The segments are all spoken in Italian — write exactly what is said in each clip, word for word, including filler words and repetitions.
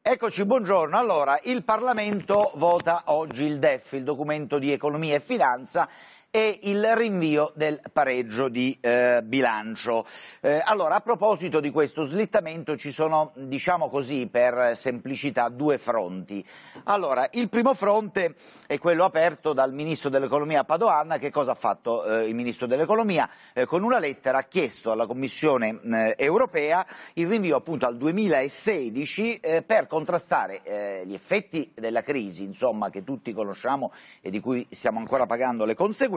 Eccoci, buongiorno. Allora, il Parlamento vota oggi il D E F, il documento di economia e finanza, e il rinvio del pareggio di eh, bilancio. Eh, allora, a proposito di questo slittamento ci sono, diciamo così, per semplicità, due fronti. Allora, il primo fronte è quello aperto dal Ministro dell'Economia Padoan. Che cosa ha fatto eh, il Ministro dell'Economia? Eh, con una lettera ha chiesto alla Commissione eh, europea il rinvio appunto al duemilasedici eh, per contrastare eh, gli effetti della crisi, insomma, che tutti conosciamo e di cui stiamo ancora pagando le conseguenze.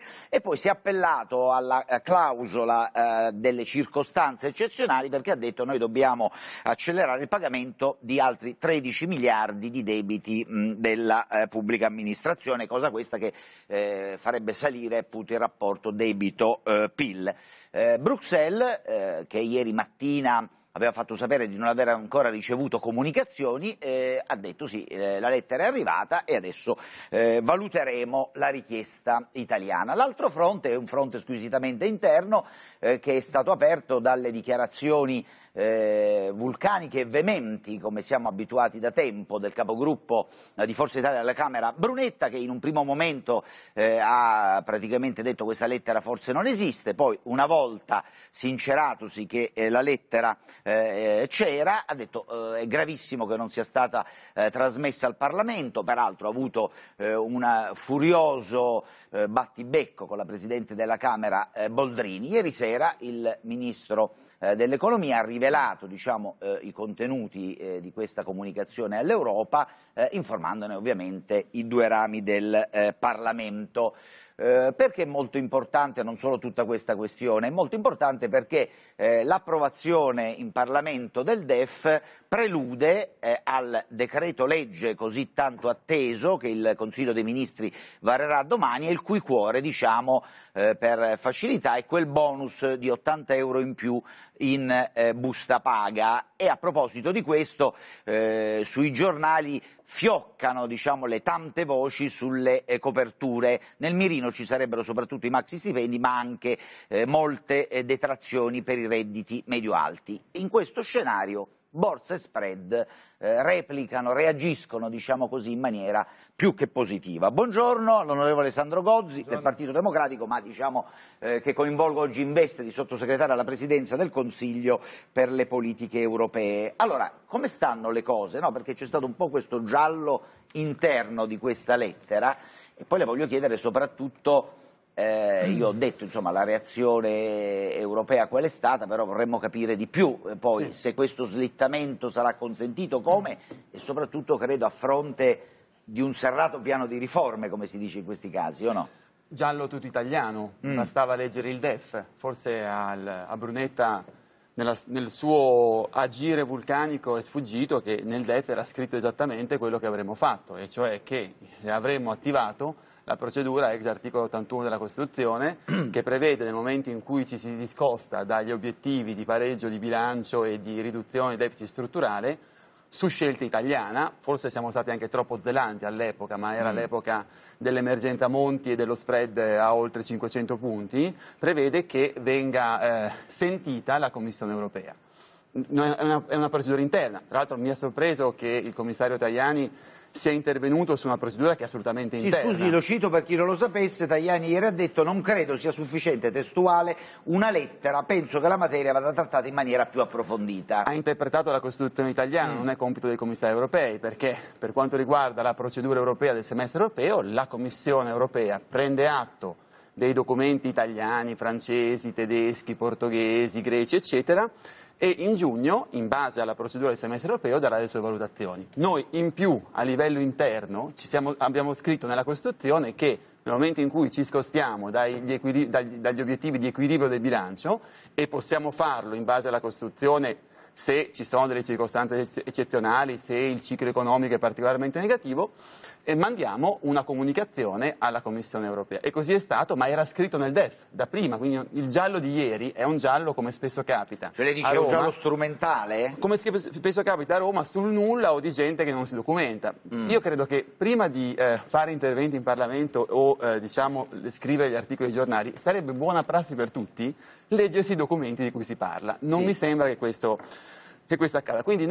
E poi si è appellato alla eh, clausola eh, delle circostanze eccezionali, perché ha detto noi dobbiamo accelerare il pagamento di altri tredici miliardi di debiti mh, della eh, pubblica amministrazione, cosa questa che eh, farebbe salire appunto il rapporto debito-P I L. Eh, Bruxelles, eh, che ieri mattina aveva fatto sapere di non aver ancora ricevuto comunicazioni, eh, ha detto sì, eh, la lettera è arrivata e adesso eh, valuteremo la richiesta italiana. L'altro fronte è un fronte squisitamente interno eh, che è stato aperto dalle dichiarazioni eh, vulcaniche e veementi, come siamo abituati da tempo, del capogruppo eh, di Forza Italia alla Camera Brunetta, che in un primo momento eh, ha praticamente detto questa lettera forse non esiste, poi una volta sinceratosi che eh, la lettera eh, c'era, ha detto eh, è gravissimo che non sia stata eh, trasmessa al Parlamento. Peraltro ha avuto eh, un furioso eh, battibecco con la Presidente della Camera eh, Boldrini. Ieri sera il Ministro eh, dell'Economia ha rivelato, diciamo, eh, i contenuti eh, di questa comunicazione all'Europa, eh, informandone ovviamente i due rami del eh, Parlamento. Eh, perché è molto importante non solo tutta questa questione? È molto importante perché eh, l'approvazione in Parlamento del D E F prelude eh, al decreto legge così tanto atteso che il Consiglio dei Ministri varerà domani, e il cui cuore, diciamo, eh, per facilità, è quel bonus di ottanta euro in più in eh, busta paga. E a proposito di questo, eh, sui giornali fioccano, diciamo, le tante voci sulle eh, coperture. Nel mirino ci sarebbero soprattutto i maxi stipendi, ma anche eh, molte eh, detrazioni per i redditi medio-alti. In questo scenario borsa e spread eh, replicano, reagiscono, diciamo così, in maniera più che positiva. Buongiorno all'onorevole Sandro Gozzi. Buongiorno. Del Partito Democratico, ma diciamo eh, che coinvolgo oggi in veste di sottosegretario alla Presidenza del Consiglio per le politiche europee. Allora, come stanno le cose? No? Perché c'è stato un po' questo giallo interno di questa lettera, e poi le voglio chiedere soprattutto, eh, io ho detto, insomma, la reazione europea qual è stata, però vorremmo capire di più eh, poi sì. se questo slittamento sarà consentito, come, e soprattutto credo a fronte di un serrato piano di riforme, come si dice in questi casi, o no? Giallo tutto italiano, mm. bastava leggere il D E F, forse al, a Brunetta nella, nel suo agire vulcanico è sfuggito che nel D E F era scritto esattamente quello che avremmo fatto, e cioè che avremmo attivato la procedura ex articolo ottantuno della Costituzione, che prevede nel momento in cui ci si discosta dagli obiettivi di pareggio di bilancio e di riduzione del deficit strutturale, su scelta italiana, forse siamo stati anche troppo zelanti all'epoca, ma era mm. l'epoca dell'emergenza Monti e dello spread a oltre cinquecento punti, prevede che venga eh, sentita la Commissione europea. È una, è una procedura interna. Tra l'altro mi ha sorpreso che il commissario Tajani sia intervenuto su una procedura che è assolutamente interna. Sì, scusi, lo cito per chi non lo sapesse. Tajani ieri ha detto: non credo sia sufficiente testuale una lettera, penso che la materia vada trattata in maniera più approfondita. Ha interpretato la Costituzione italiana, mm. non è compito dei commissari europei, perché per quanto riguarda la procedura europea del semestre europeo, la Commissione europea prende atto dei documenti italiani, francesi, tedeschi, portoghesi, greci, eccetera, e in giugno, in base alla procedura del semestre europeo, darà le sue valutazioni. Noi in più, a livello interno, ci siamo, abbiamo scritto nella Costituzione che nel momento in cui ci scostiamo dagli, dagli, dagli obiettivi di equilibrio del bilancio, e possiamo farlo in base alla Costituzione se ci sono delle circostanze eccezionali, se il ciclo economico è particolarmente negativo, e mandiamo una comunicazione alla Commissione europea. E così è stato, ma era scritto nel D E F da prima, quindi il giallo di ieri è un giallo come spesso capita. Cioè lei dice Roma, un giallo strumentale? Come spesso capita a Roma, sul nulla o di gente che non si documenta. Mm. Io credo che prima di eh, fare interventi in Parlamento o eh, diciamo scrivere gli articoli ai giornali, sarebbe buona prassi per tutti leggersi i documenti di cui si parla. Non sì. mi sembra che questo, che questo accada. Quindi noi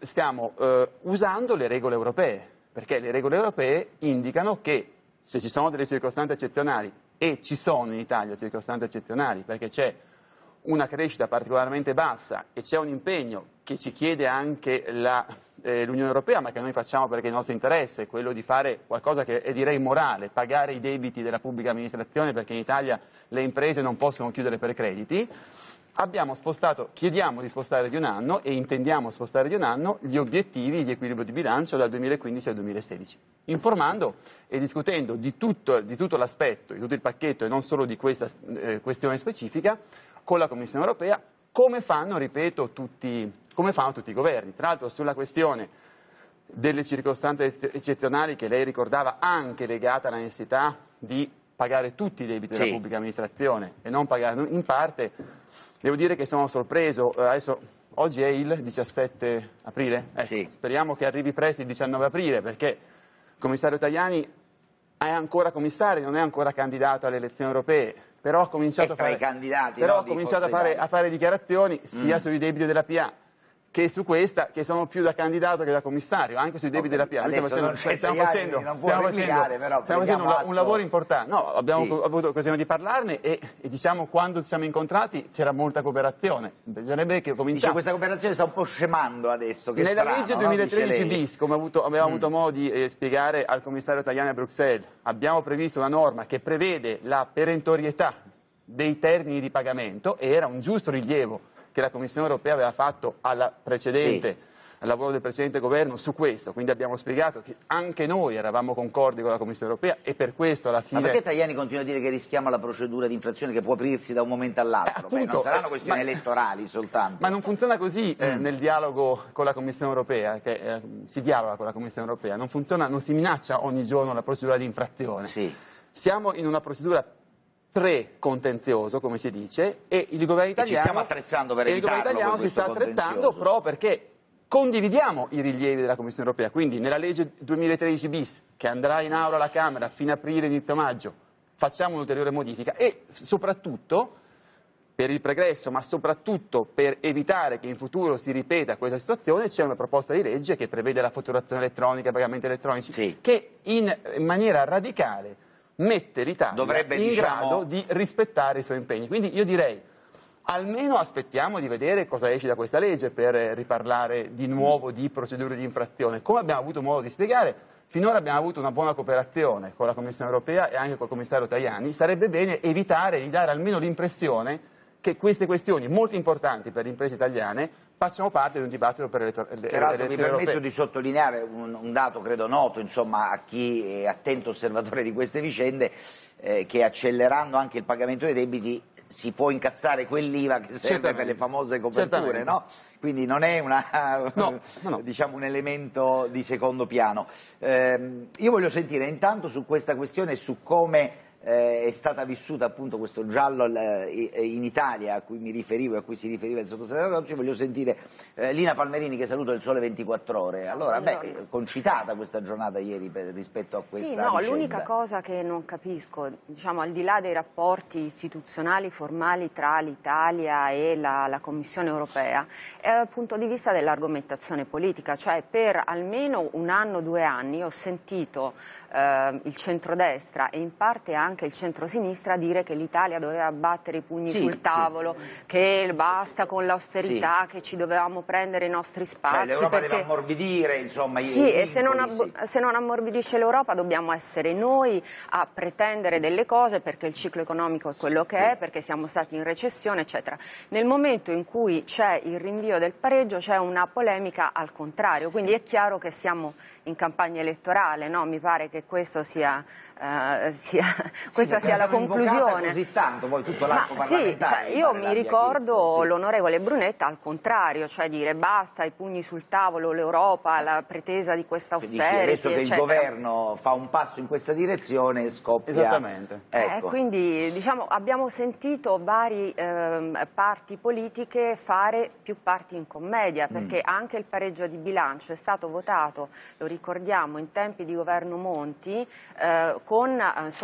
stiamo eh, usando le regole europee, perché le regole europee indicano che se ci sono delle circostanze eccezionali, e ci sono in Italia circostanze eccezionali, perché c'è una crescita particolarmente bassa e c'è un impegno che ci chiede anche la, eh, l'Unione Europea, ma che noi facciamo perché il nostro interesse è quello di fare qualcosa che è direi morale, pagare i debiti della pubblica amministrazione, perché in Italia le imprese non possono chiudere per crediti. Abbiamo spostato, chiediamo di spostare di un anno e intendiamo spostare di un anno gli obiettivi di equilibrio di bilancio dal duemilaquindici al duemilasedici, informando e discutendo di tutto, di tutto l'aspetto, di tutto il pacchetto e non solo di questa eh, questione specifica con la Commissione Europea, come fanno, ripeto, tutti, come fanno tutti i governi. Tra l'altro sulla questione delle circostanze eccezionali che lei ricordava, anche legata alla necessità di pagare tutti i debiti della sì. pubblica amministrazione e non pagare in parte, devo dire che sono sorpreso. Adesso, oggi è il diciassette aprile? Ecco, sì. Speriamo che arrivi presto il diciannove aprile, perché il commissario Tajani è ancora commissario, non è ancora candidato alle elezioni europee, però ha cominciato, a fare, però no, ha cominciato a, fare, a fare dichiarazioni sia mm. sui debiti della P A che su questa, che sono più da candidato che da commissario, anche sui debiti okay. della P A. Stiamo facendo, stiamo facendo, stiamo facendo, però, stiamo facendo un, un lavoro importante. No, abbiamo sì. avuto occasione di parlarne e, e diciamo quando ci siamo incontrati c'era molta cooperazione. Bisognerebbe che cominciasse. Dice, questa cooperazione sta un po' scemando adesso. Che Nella strano, legge no? duemilatredici bis, come avuto, abbiamo mm. avuto modo di eh, spiegare al commissario Tajani a Bruxelles, abbiamo previsto una norma che prevede la perentorietà dei termini di pagamento, e era un giusto rilievo che la Commissione Europea aveva fatto alla precedente, sì. al lavoro del precedente governo su questo, quindi abbiamo spiegato che anche noi eravamo concordi con la Commissione Europea e per questo alla fine... Ma perché Tajani continua a dire che rischiamo la procedura di infrazione che può aprirsi da un momento all'altro? Eh, non saranno questioni ma, elettorali soltanto. Ma non funziona così eh, mm. nel dialogo con la Commissione Europea, che eh, si dialoga con la Commissione Europea, non funziona, non si minaccia ogni giorno la procedura di infrazione. Sì. Siamo in una procedura pre-contenzioso, come si dice, e il governo italiano, e ci stiamo attrezzando per e il governo italiano si sta attrezzando proprio perché condividiamo i rilievi della Commissione Europea, quindi nella legge duemilatredici bis, che andrà in aula alla Camera a fine aprile, inizio maggio, facciamo un'ulteriore modifica e soprattutto per il pregresso, ma soprattutto per evitare che in futuro si ripeta questa situazione, c'è una proposta di legge che prevede la fatturazione elettronica, i pagamenti elettronici, sì. che in, in maniera radicale mette l'Italia Dovrebbe, in diciamo... grado di rispettare i suoi impegni. Quindi io direi, almeno aspettiamo di vedere cosa esce da questa legge per riparlare di nuovo di procedure di infrazione. Come abbiamo avuto modo di spiegare, finora abbiamo avuto una buona cooperazione con la Commissione Europea e anche col commissario Tajani. Sarebbe bene evitare di dare almeno l'impressione che queste questioni molto importanti per le imprese italiane facciano parte di un dibattito per le elezioni europee. Mi permetto di sottolineare un, un dato credo noto, insomma, a chi è attento osservatore di queste vicende, eh, che accelerando anche il pagamento dei debiti si può incassare quell'I V A che serve Certamente. per le famose coperture, no? Quindi non è una, no, no, no. diciamo un elemento di secondo piano. Eh, io voglio sentire intanto su questa questione e su come Eh, è stata vissuta appunto questo giallo eh, in Italia a cui mi riferivo e a cui si riferiva il sottosegretario oggi. Voglio sentire eh, Lina Palmerini, che saluto del Sole ventiquattro Ore. Allora, beh, concitata questa giornata ieri per, rispetto a questa Sì, no, vicenda. L'unica cosa che non capisco, diciamo, al di là dei rapporti istituzionali formali tra l'Italia e la, la Commissione Europea, è dal punto di vista dell'argomentazione politica, cioè per almeno un anno, due anni ho sentito eh, il centrodestra e in parte anche il centrosinistra dire che l'Italia doveva battere i pugni sì, sul tavolo, sì. che basta con l'austerità, sì. che ci dovevamo prendere i nostri spazi. Cioè l'Europa perché... deve ammorbidire, insomma, i Sì, vincoli, e se non, sì. se non ammorbidisce l'Europa dobbiamo essere noi a pretendere delle cose perché il ciclo economico è quello che sì. è, perché siamo stati in recessione, eccetera. Nel momento in cui c'è il rinvio del pareggio c'è una polemica al contrario, quindi è chiaro che siamo in campagna elettorale, no? Mi pare che questo sia, uh, sia, questa sì, sia la conclusione. Così tanto, poi tutto l'arco Ma parlamentare. Sì, cioè, io mi ricordo chiesto, sì. l'onorevole Brunetta al contrario, cioè dire basta i pugni sul tavolo, l'Europa, la pretesa di questa austerity, adesso che eccetera. il governo fa un passo in questa direzione scoppia. Esattamente. Ecco. Eh, quindi diciamo, abbiamo sentito vari ehm, parti politiche fare più parti in commedia, perché mm. anche il pareggio di bilancio è stato votato, lo ricordiamo, in tempi di governo Monti, eh, con eh, insomma, il voto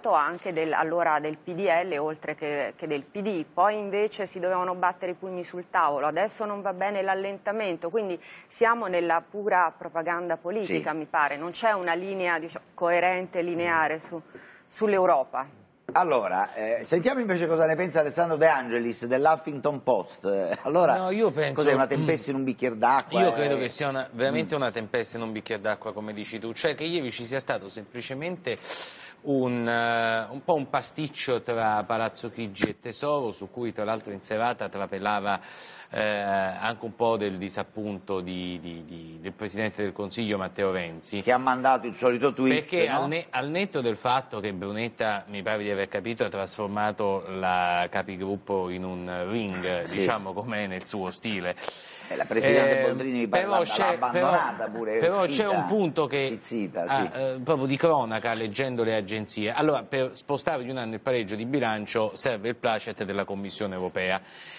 voto anche del, allora del P D L oltre che, che del P D, poi invece si dovevano battere i pugni sul tavolo, adesso non va bene l'allentamento, quindi siamo nella pura propaganda politica, sì. Mi pare, non c'è una linea, diciamo, coerente, lineare su, sull'Europa. Allora, eh, sentiamo invece cosa ne pensa Alessandro De Angelis dell'Huffington Post. Allora, no, io penso... cos'è, una tempesta in un bicchiere d'acqua? Io eh... credo che sia una, veramente una tempesta in un bicchiere d'acqua, come dici tu, cioè che ieri ci sia stato semplicemente un, uh, un po' un pasticcio tra Palazzo Chigi e Tesoro, su cui tra l'altro in serata trapelava Eh, anche un po' del disappunto di, di, di, del Presidente del Consiglio Matteo Renzi, che ha mandato il solito tweet, perché no? al, ne, al netto del fatto che Brunetta, mi pare di aver capito, ha trasformato la capigruppo in un ring, sì. diciamo com'è nel suo stile, eh, la Presidente eh, Boldrini mi pare l'ha abbandonata però, pure, però uscita, c'è un punto che zizzita, ah, sì. eh, proprio di cronaca, leggendo le agenzie. Allora, per spostare di un anno il pareggio di bilancio serve il placet della Commissione Europea,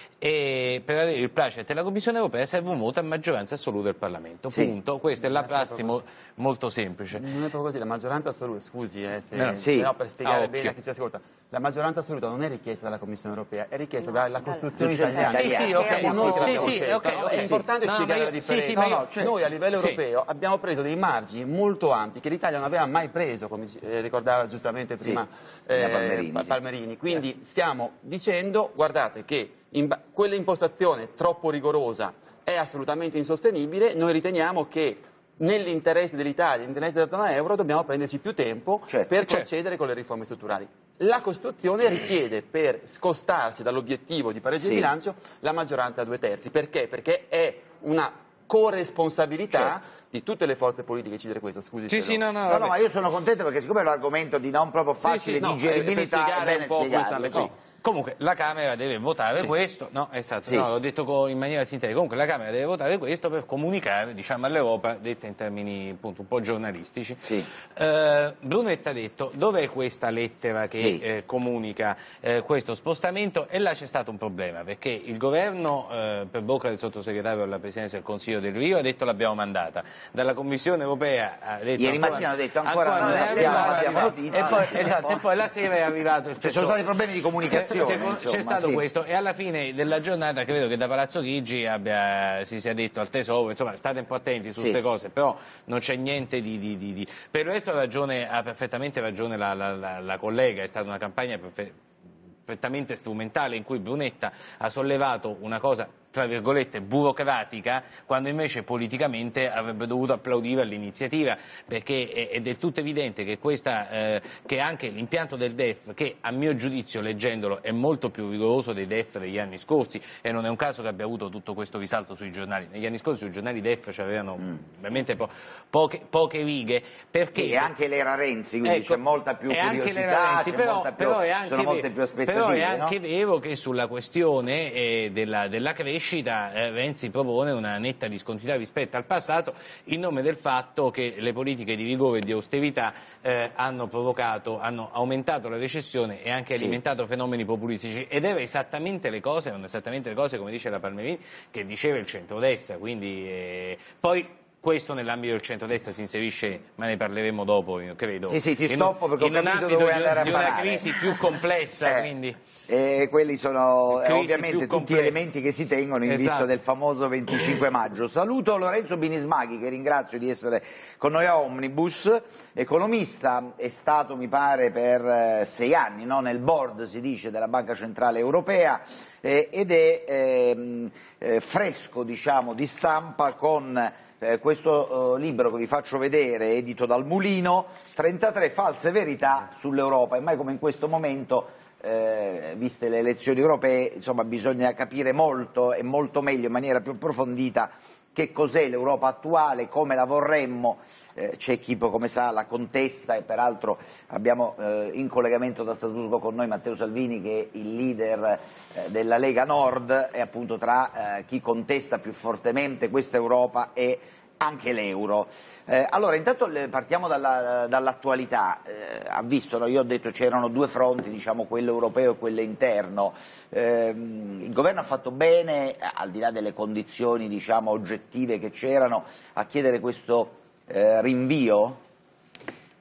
e per avere il placet della Commissione Europea serve un voto a maggioranza assoluta del Parlamento, sì. punto. Questa è la prassi mo molto semplice. Non è proprio così, la maggioranza assoluta, scusi, eh, se, no, sì. no, per spiegare ah, bene a chi ci ascolta, la maggioranza assoluta non è richiesta dalla Commissione Europea, è richiesta no, dalla Costituzione italiana. Sì, sì, ok, Siamo noi che sì, l'abbiamo sì, scelta, okay, no? okay, È importante no, spiegare io, la differenza. sì, sì, no, no, cioè, noi a livello sì. europeo abbiamo preso dei margini molto ampi che l'Italia non aveva mai preso, come eh, ricordava giustamente prima sì. eh, Palmerini, Palmerini. Sì. Quindi stiamo dicendo, guardate che in quell'impostazione troppo rigorosa è assolutamente insostenibile, noi riteniamo che nell'interesse dell'Italia, nell'interesse della zona euro, dobbiamo prenderci più tempo certo, per certo. procedere con le riforme strutturali. La Costituzione richiede, per scostarsi dall'obiettivo di pareggio di sì. bilancio, la maggioranza a due terzi. Perché? Perché è una corresponsabilità certo. di tutte le forze politiche decidere questo. Scusi, sì, sì, no, no, no, no, ma io sono contento perché siccome è un argomento di non proprio facile sì, sì, digeribilità, no, è bene un po' spiegarlo. no. Comunque la Camera deve votare sì. questo, no, esatto, sì. no, l'ho detto in maniera sintetica, comunque la Camera deve votare questo per comunicare, diciamo, all'Europa, detta in termini appunto un po' giornalistici. Sì. Eh, Brunetta ha detto, dov'è questa lettera che sì. eh, comunica eh, questo spostamento? E là c'è stato un problema, perché il governo, eh, per bocca del sottosegretario alla Presidenza del Consiglio del Rio, ha detto l'abbiamo mandata, dalla Commissione Europea ha detto... Ieri ancora, mattina ha detto ancora, ancora non abbiamo, abbiamo notizia. E poi, esatto, e poi la sera è arrivato... Ci sono stati problemi di comunicazione. C'è stato sì. questo, e alla fine della giornata credo che da Palazzo Chigi abbia, si sia detto al Tesoro, insomma state un po' attenti su queste sì. cose, però non c'è niente di, di, di, di... Per il resto ha, ragione, ha perfettamente ragione la, la, la, la collega, è stata una campagna perfettamente strumentale in cui Brunetta ha sollevato una cosa tra virgolette burocratica, quando invece politicamente avrebbe dovuto applaudire all'iniziativa, perché è, è del tutto evidente che, questa, eh, che anche l'impianto del D E F, che a mio giudizio leggendolo è molto più rigoroso dei D E F degli anni scorsi, e non è un caso che abbia avuto tutto questo risalto sui giornali, negli anni scorsi sui giornali D E F c'avevano mm. veramente po poche, poche righe, perché... E anche l'era Renzi, quindi ecco, c'è molta più curiosità, Renzi, però, molta più, però è anche sono molte più aspettative. Però è anche no? vero che sulla questione eh, della, della crescita Eh, Renzi propone una netta discontinuità rispetto al passato, in nome del fatto che le politiche di rigore e di austerità eh, hanno provocato, hanno aumentato la recessione e anche sì. alimentato fenomeni populistici, ed era esattamente le cose, erano esattamente le cose, come dice la Palmerini, che diceva il centrodestra, quindi eh, poi questo nell'ambito del centrodestra si inserisce, ma ne parleremo dopo, io credo. Sì, sì, ti in, stoppo perché ho in un capito ambito dove di, andare a di una parare. crisi più complessa, eh. quindi... E quelli sono eh, ovviamente tutti complessi. elementi che si tengono in esatto. vista del famoso venticinque maggio. Saluto Lorenzo Binismaghi, che ringrazio di essere con noi a Omnibus, economista, è stato mi pare per eh, sei anni no? nel board, si dice, della Banca Centrale Europea eh, ed è eh, eh, fresco diciamo di stampa con eh, questo eh, libro che vi faccio vedere, edito dal Mulino, trentatré false verità sull'Europa, e mai come in questo momento Eh, viste le elezioni europee, insomma bisogna capire molto e molto meglio, in maniera più approfondita, che cos'è l'Europa attuale, come la vorremmo. Eh, c'è chi, come sa, la contesta, e peraltro abbiamo eh, in collegamento da Strasburgo con noi Matteo Salvini, che è il leader eh, della Lega Nord, e appunto tra eh, chi contesta più fortemente questa Europa e anche l'euro. Eh, allora, intanto partiamo dalla, dall'attualità. Eh, ha visto, no? Io ho detto c'erano due fronti, diciamo, quello europeo e quello interno. Eh, il governo ha fatto bene, al di là delle condizioni, diciamo, oggettive che c'erano, a chiedere questo eh, rinvio?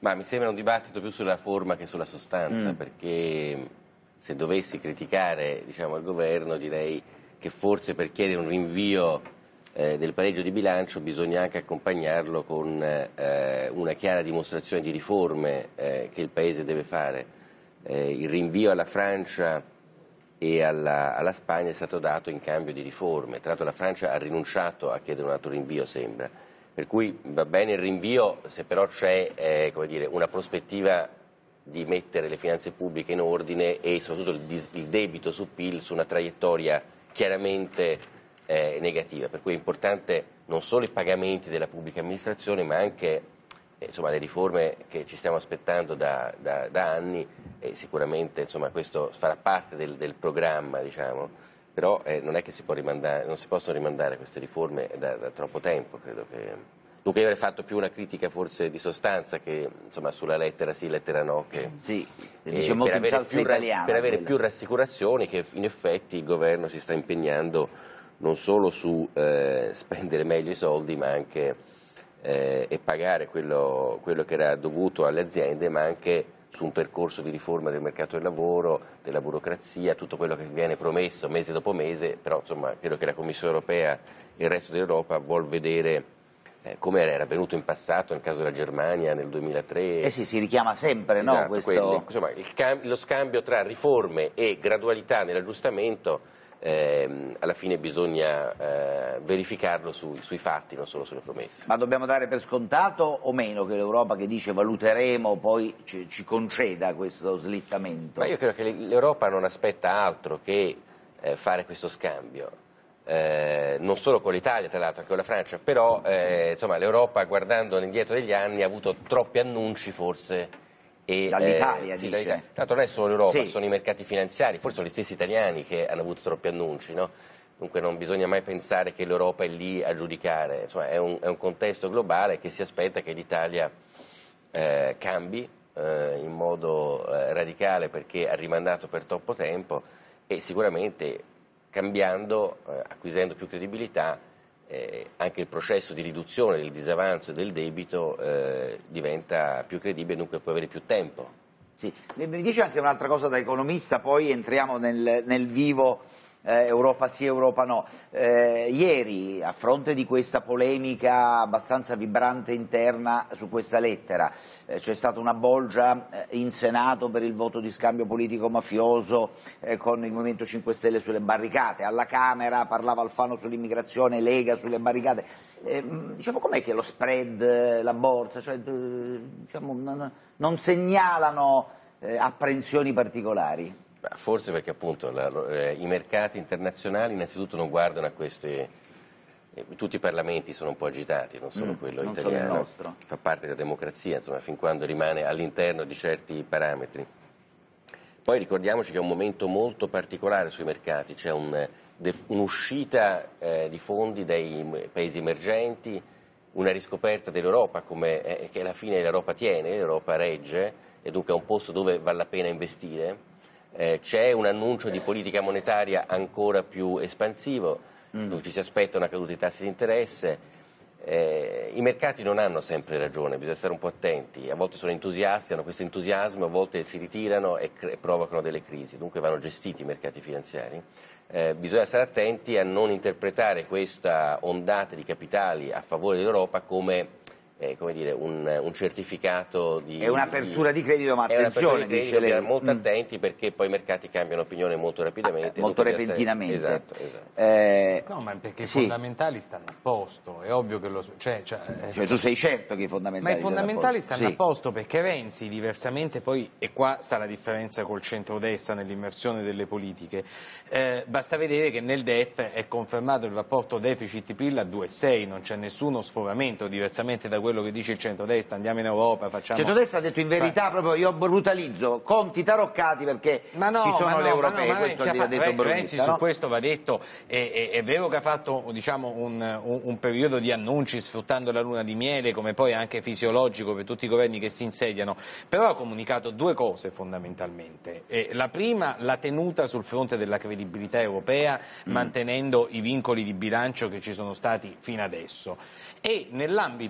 Ma mi sembra un dibattito più sulla forma che sulla sostanza, mm. perché se dovessi criticare, diciamo, il governo, direi che forse per chiedere un rinvio eh, del pareggio di bilancio bisogna anche accompagnarlo con eh, una chiara dimostrazione di riforme eh, che il Paese deve fare. Eh, il rinvio alla Francia e alla, alla Spagna è stato dato in cambio di riforme. Tra l'altro la Francia ha rinunciato a chiedere un altro rinvio, sembra. Per cui va bene il rinvio se però c'è eh, come dire, una prospettiva di mettere le finanze pubbliche in ordine e soprattutto il, il debito su P I L su una traiettoria chiaramente eh, negativa. Per cui è importante non solo i pagamenti della pubblica amministrazione ma anche eh, insomma, le riforme che ci stiamo aspettando da, da, da anni e sicuramente insomma, questo farà parte del, del programma, diciamo. Però eh, non è che si può rimandare, non si possono rimandare queste riforme da, da troppo tempo, credo che... Dunque io avrei fatto più una critica forse di sostanza che insomma sulla lettera sì, lettera no, che, sì, eh, per, avere più, italiana, per avere più rassicurazioni che in effetti il governo si sta impegnando non solo su eh, spendere meglio i soldi ma anche eh, e pagare quello, quello che era dovuto alle aziende, ma anche su un percorso di riforma del mercato del lavoro, della burocrazia, tutto quello che viene promesso mese dopo mese, però insomma credo che la Commissione europea e il resto dell'Europa vuol vedere eh, come era avvenuto in passato nel caso della Germania nel duemilatré. Eh sì, si richiama sempre, esatto, no? Questo... quelli, insomma, il cam- lo scambio tra riforme e gradualità nell'aggiustamento eh, alla fine bisogna eh, verificarlo su, sui fatti, non solo sulle promesse. Ma dobbiamo dare per scontato o meno che l'Europa che dice valuteremo poi ci, ci conceda questo slittamento? Ma io credo che l'Europa non aspetta altro che eh, fare questo scambio. Eh, non solo con l'Italia, tra l'altro, anche con la Francia, però eh, insomma, l'Europa, guardando indietro degli anni, ha avuto troppi annunci forse. E, dall'Italia, eh, sì, dice. Dall'Italia. Tanto non è solo l'Europa, sì. Sono i mercati finanziari, forse sono gli stessi italiani che hanno avuto troppi annunci, no? Dunque non bisogna mai pensare che l'Europa è lì a giudicare, insomma, è, un, è un contesto globale che si aspetta che l'Italia eh, cambi eh, in modo eh, radicale perché ha rimandato per troppo tempo e sicuramente cambiando, eh, acquisendo più credibilità, eh, anche il processo di riduzione del disavanzo e del debito eh, diventa più credibile e dunque può avere più tempo. Sì. Mi dice anche un'altra cosa da economista, poi entriamo nel, nel vivo eh, Europa sì, Europa no. Eh, ieri, a fronte di questa polemica abbastanza vibrante interna su questa lettera, eh, c'è stata una bolgia eh, in Senato per il voto di scambio politico mafioso eh, con il Movimento cinque Stelle sulle barricate, alla Camera parlava Alfano sull'immigrazione, Lega sulle barricate. Eh, diciamo, com'è che lo spread, la borsa, cioè, diciamo, non, non segnalano eh, apprensioni particolari? Forse perché appunto la, eh, i mercati internazionali innanzitutto non guardano a queste, eh, tutti i parlamenti sono un po' agitati, non solo mm, quello non italiano, solo il nostro. Fa parte della democrazia, insomma, fin quando rimane all'interno di certi parametri. Poi ricordiamoci che è un momento molto particolare sui mercati, c'è un, un'uscita eh, di fondi dai paesi emergenti, una riscoperta dell'Europa come, eh, che alla fine l'Europa tiene, l'Europa regge e dunque è un posto dove vale la pena investire. Eh, c'è un annuncio di politica monetaria ancora più espansivo, mm. dove ci si aspetta una caduta dei tassi di interesse. Eh, I mercati non hanno sempre ragione, bisogna stare un po' attenti, a volte sono entusiasti, hanno questo entusiasmo, a volte si ritirano e, e provocano delle crisi, dunque vanno gestiti i mercati finanziari. Eh, bisogna stare attenti a non interpretare questa ondata di capitali a favore dell'Europa come Eh, come dire, un, un certificato di... È un'apertura di, di credito, ma attenzione, di credito, dice lei. Molto mm. attenti perché poi i mercati cambiano opinione molto rapidamente. Ah, molto repentinamente. Esatto, esatto. Eh, no, ma perché sì. i fondamentali stanno a posto, è ovvio che lo... Cioè, cioè, cioè tu sei certo che i fondamentali Ma i fondamentali stanno sì. a posto perché Renzi, diversamente poi, e qua sta la differenza col centrodestra nell'immersione delle politiche, eh, basta vedere che nel D E F è confermato il rapporto deficit P I L a due virgola sei, non c'è nessuno sforamento, diversamente da quello che dice il centrodestra, andiamo in Europa, facciamo... Il centrodestra ha detto in verità proprio, io brutalizzo, conti taroccati perché ma no, ci sono ma no, le europee, ma no, questo ha ha detto Brunetta, Renzi no? Su questo va detto, è, è, è vero che ha fatto diciamo, un, un, un periodo di annunci sfruttando la luna di miele, come poi anche fisiologico per tutti i governi che si insediano, però ha comunicato due cose fondamentalmente. E la prima, la tenuta sul fronte della credibilità europea, mm. mantenendo i vincoli di bilancio che ci sono stati fino adesso. E nell'ambito, e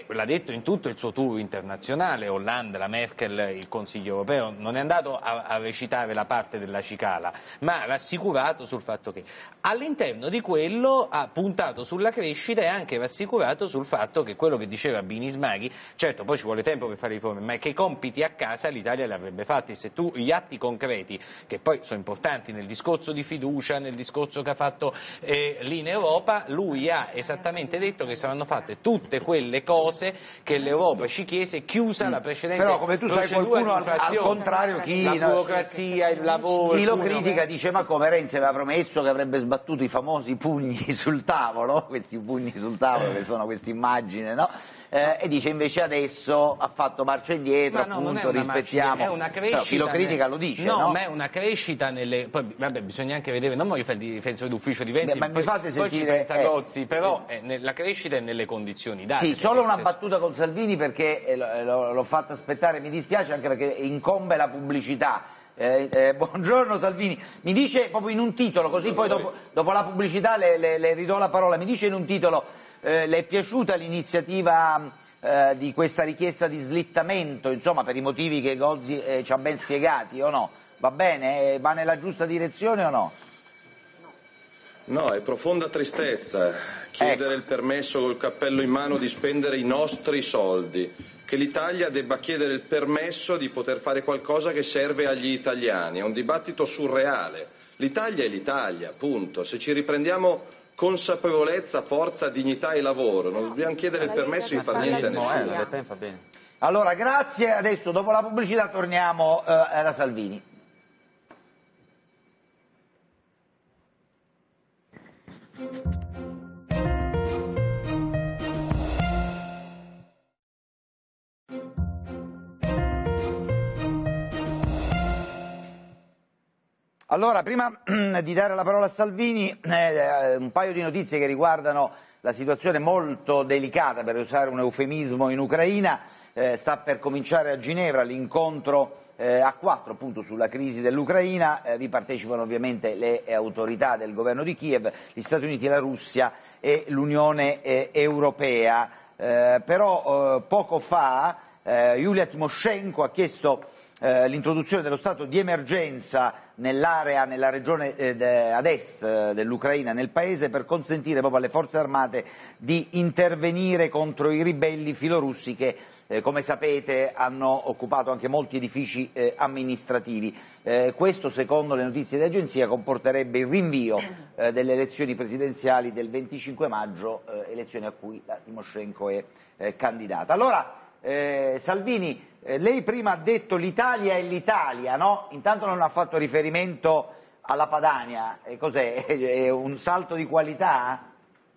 e l'ha detto in tutto il suo tour internazionale, Hollande, la Merkel, il Consiglio europeo, non è andato a, a recitare la parte della cicala, ma ha rassicurato sul fatto che all'interno di quello ha puntato sulla crescita e anche rassicurato sul fatto che quello che diceva Bini Smaghi, certo poi ci vuole tempo per fare riforme, ma che i compiti a casa l'Italia li avrebbe fatti. Se tu gli atti concreti, che poi sono importanti nel discorso di fiducia, nel discorso che ha fatto eh, lì in Europa, lui ha esattamente detto che saranno fatte tutte quelle cose che l'Europa ci chiese, chiusa la precedente. Però come tu sai, qualcuno al, al contrario, chi la burocrazia, il lavoro, chi lo il critica dice: ma come Renzi aveva promesso che avrebbe sbattuto i famosi pugni sul tavolo, questi pugni sul tavolo che sono questa immagine, no? Eh, e dice invece adesso ha fatto marcia indietro, ma no, appunto, non è una rispettiamo. Marcia, è una crescita. Però chi lo critica lo dice, no, no? ma è una crescita nelle. Poi vabbè, bisogna anche vedere, non voglio fare il difensore d'ufficio di Renzi, Beh, ma poi, mi fate poi sentire, ci pensa eh, Gozzi, però eh, ne, la crescita è nelle condizioni date. Sì, solo una battuta con Salvini perché eh, l'ho fatto aspettare, mi dispiace anche perché incombe la pubblicità. Eh, eh, buongiorno Salvini, mi dice proprio in un titolo, così poi dopo, dopo la pubblicità le, le, le ridò la parola, mi dice in un titolo, eh, le è piaciuta l'iniziativa eh, di questa richiesta di slittamento, insomma per i motivi che Gozzi eh, ci ha ben spiegati o no? Va bene? Eh, va nella giusta direzione o no? No, è profonda tristezza chiedere ecco. il permesso col cappello in mano di spendere i nostri soldi, che l'Italia debba chiedere il permesso di poter fare qualcosa che serve agli italiani, è un dibattito surreale. L'Italia è l'Italia, punto. Se ci riprendiamo consapevolezza, forza, dignità e lavoro, non dobbiamo chiedere il permesso di fare niente a nessuno. Allora, grazie, adesso dopo la pubblicità torniamo eh, alla Salvini. Allora, prima di dare la parola a Salvini, eh, un paio di notizie che riguardano la situazione molto delicata, per usare un eufemismo, in Ucraina. Eh, sta per cominciare a Ginevra l'incontro eh, a quattro appunto sulla crisi dell'Ucraina, eh, vi partecipano ovviamente le autorità del governo di Kiev, gli Stati Uniti, la Russia e l'Unione eh, Europea. Eh, però eh, poco fa eh, Yulia Tymoshenko ha chiesto eh, l'introduzione dello stato di emergenza nell'area, nella regione eh, de, ad est eh, dell'Ucraina, nel paese, per consentire proprio alle forze armate di intervenire contro i ribelli filorussi che, eh, come sapete, hanno occupato anche molti edifici eh, amministrativi. Eh, questo, secondo le notizie di agenzia, comporterebbe il rinvio eh, delle elezioni presidenziali del venticinque maggio, eh, elezioni a cui la Tymoshenko è eh, candidata. Allora, eh, Salvini, Eh, lei prima ha detto l'Italia è l'Italia, no? Intanto non ha fatto riferimento alla Padania, e cos'è? È un salto di qualità?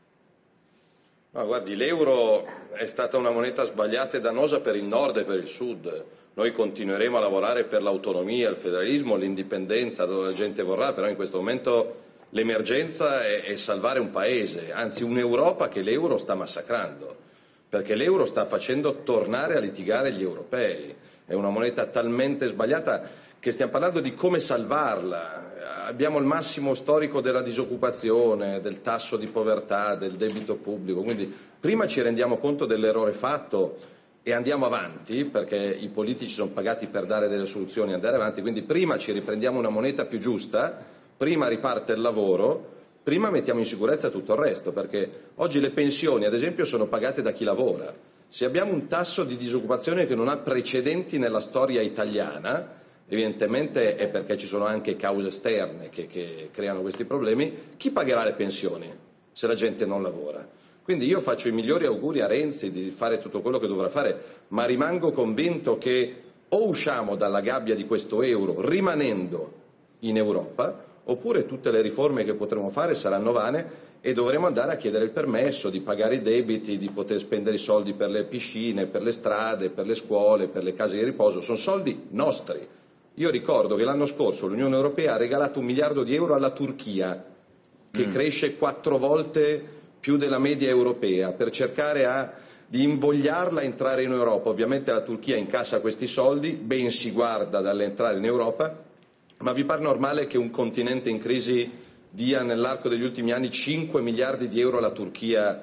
No, guardi, l'euro è stata una moneta sbagliata e dannosa per il nord e per il sud. Noi continueremo a lavorare per l'autonomia, il federalismo, l'indipendenza, dove la gente vorrà, però in questo momento l'emergenza è, è salvare un paese, anzi un'Europa che l'euro sta massacrando. Perché l'euro sta facendo tornare a litigare gli europei, è una moneta talmente sbagliata che stiamo parlando di come salvarla. Abbiamo il massimo storico della disoccupazione, del tasso di povertà, del debito pubblico, quindi prima ci rendiamo conto dell'errore fatto e andiamo avanti, perché i politici sono pagati per dare delle soluzioni e andare avanti, quindi prima ci riprendiamo una moneta più giusta, prima riparte il lavoro, prima mettiamo in sicurezza tutto il resto, perché oggi le pensioni, ad esempio, sono pagate da chi lavora. Se abbiamo un tasso di disoccupazione che non ha precedenti nella storia italiana, evidentemente è perché ci sono anche cause esterne che, che creano questi problemi, chi pagherà le pensioni se la gente non lavora? Quindi io faccio i migliori auguri a Renzi di fare tutto quello che dovrà fare, ma rimango convinto che o usciamo dalla gabbia di questo euro rimanendo in Europa, oppure tutte le riforme che potremo fare saranno vane e dovremo andare a chiedere il permesso di pagare i debiti, di poter spendere i soldi per le piscine, per le strade, per le scuole, per le case di riposo. Sono soldi nostri. Io ricordo che l'anno scorso l'Unione Europea ha regalato un miliardo di euro alla Turchia, che mm. cresce quattro volte più della media europea, per cercare a, di invogliarla a entrare in Europa. Ovviamente la Turchia incassa questi soldi, ben si guarda dall'entrare in Europa, ma vi pare normale che un continente in crisi dia nell'arco degli ultimi anni cinque miliardi di euro alla Turchia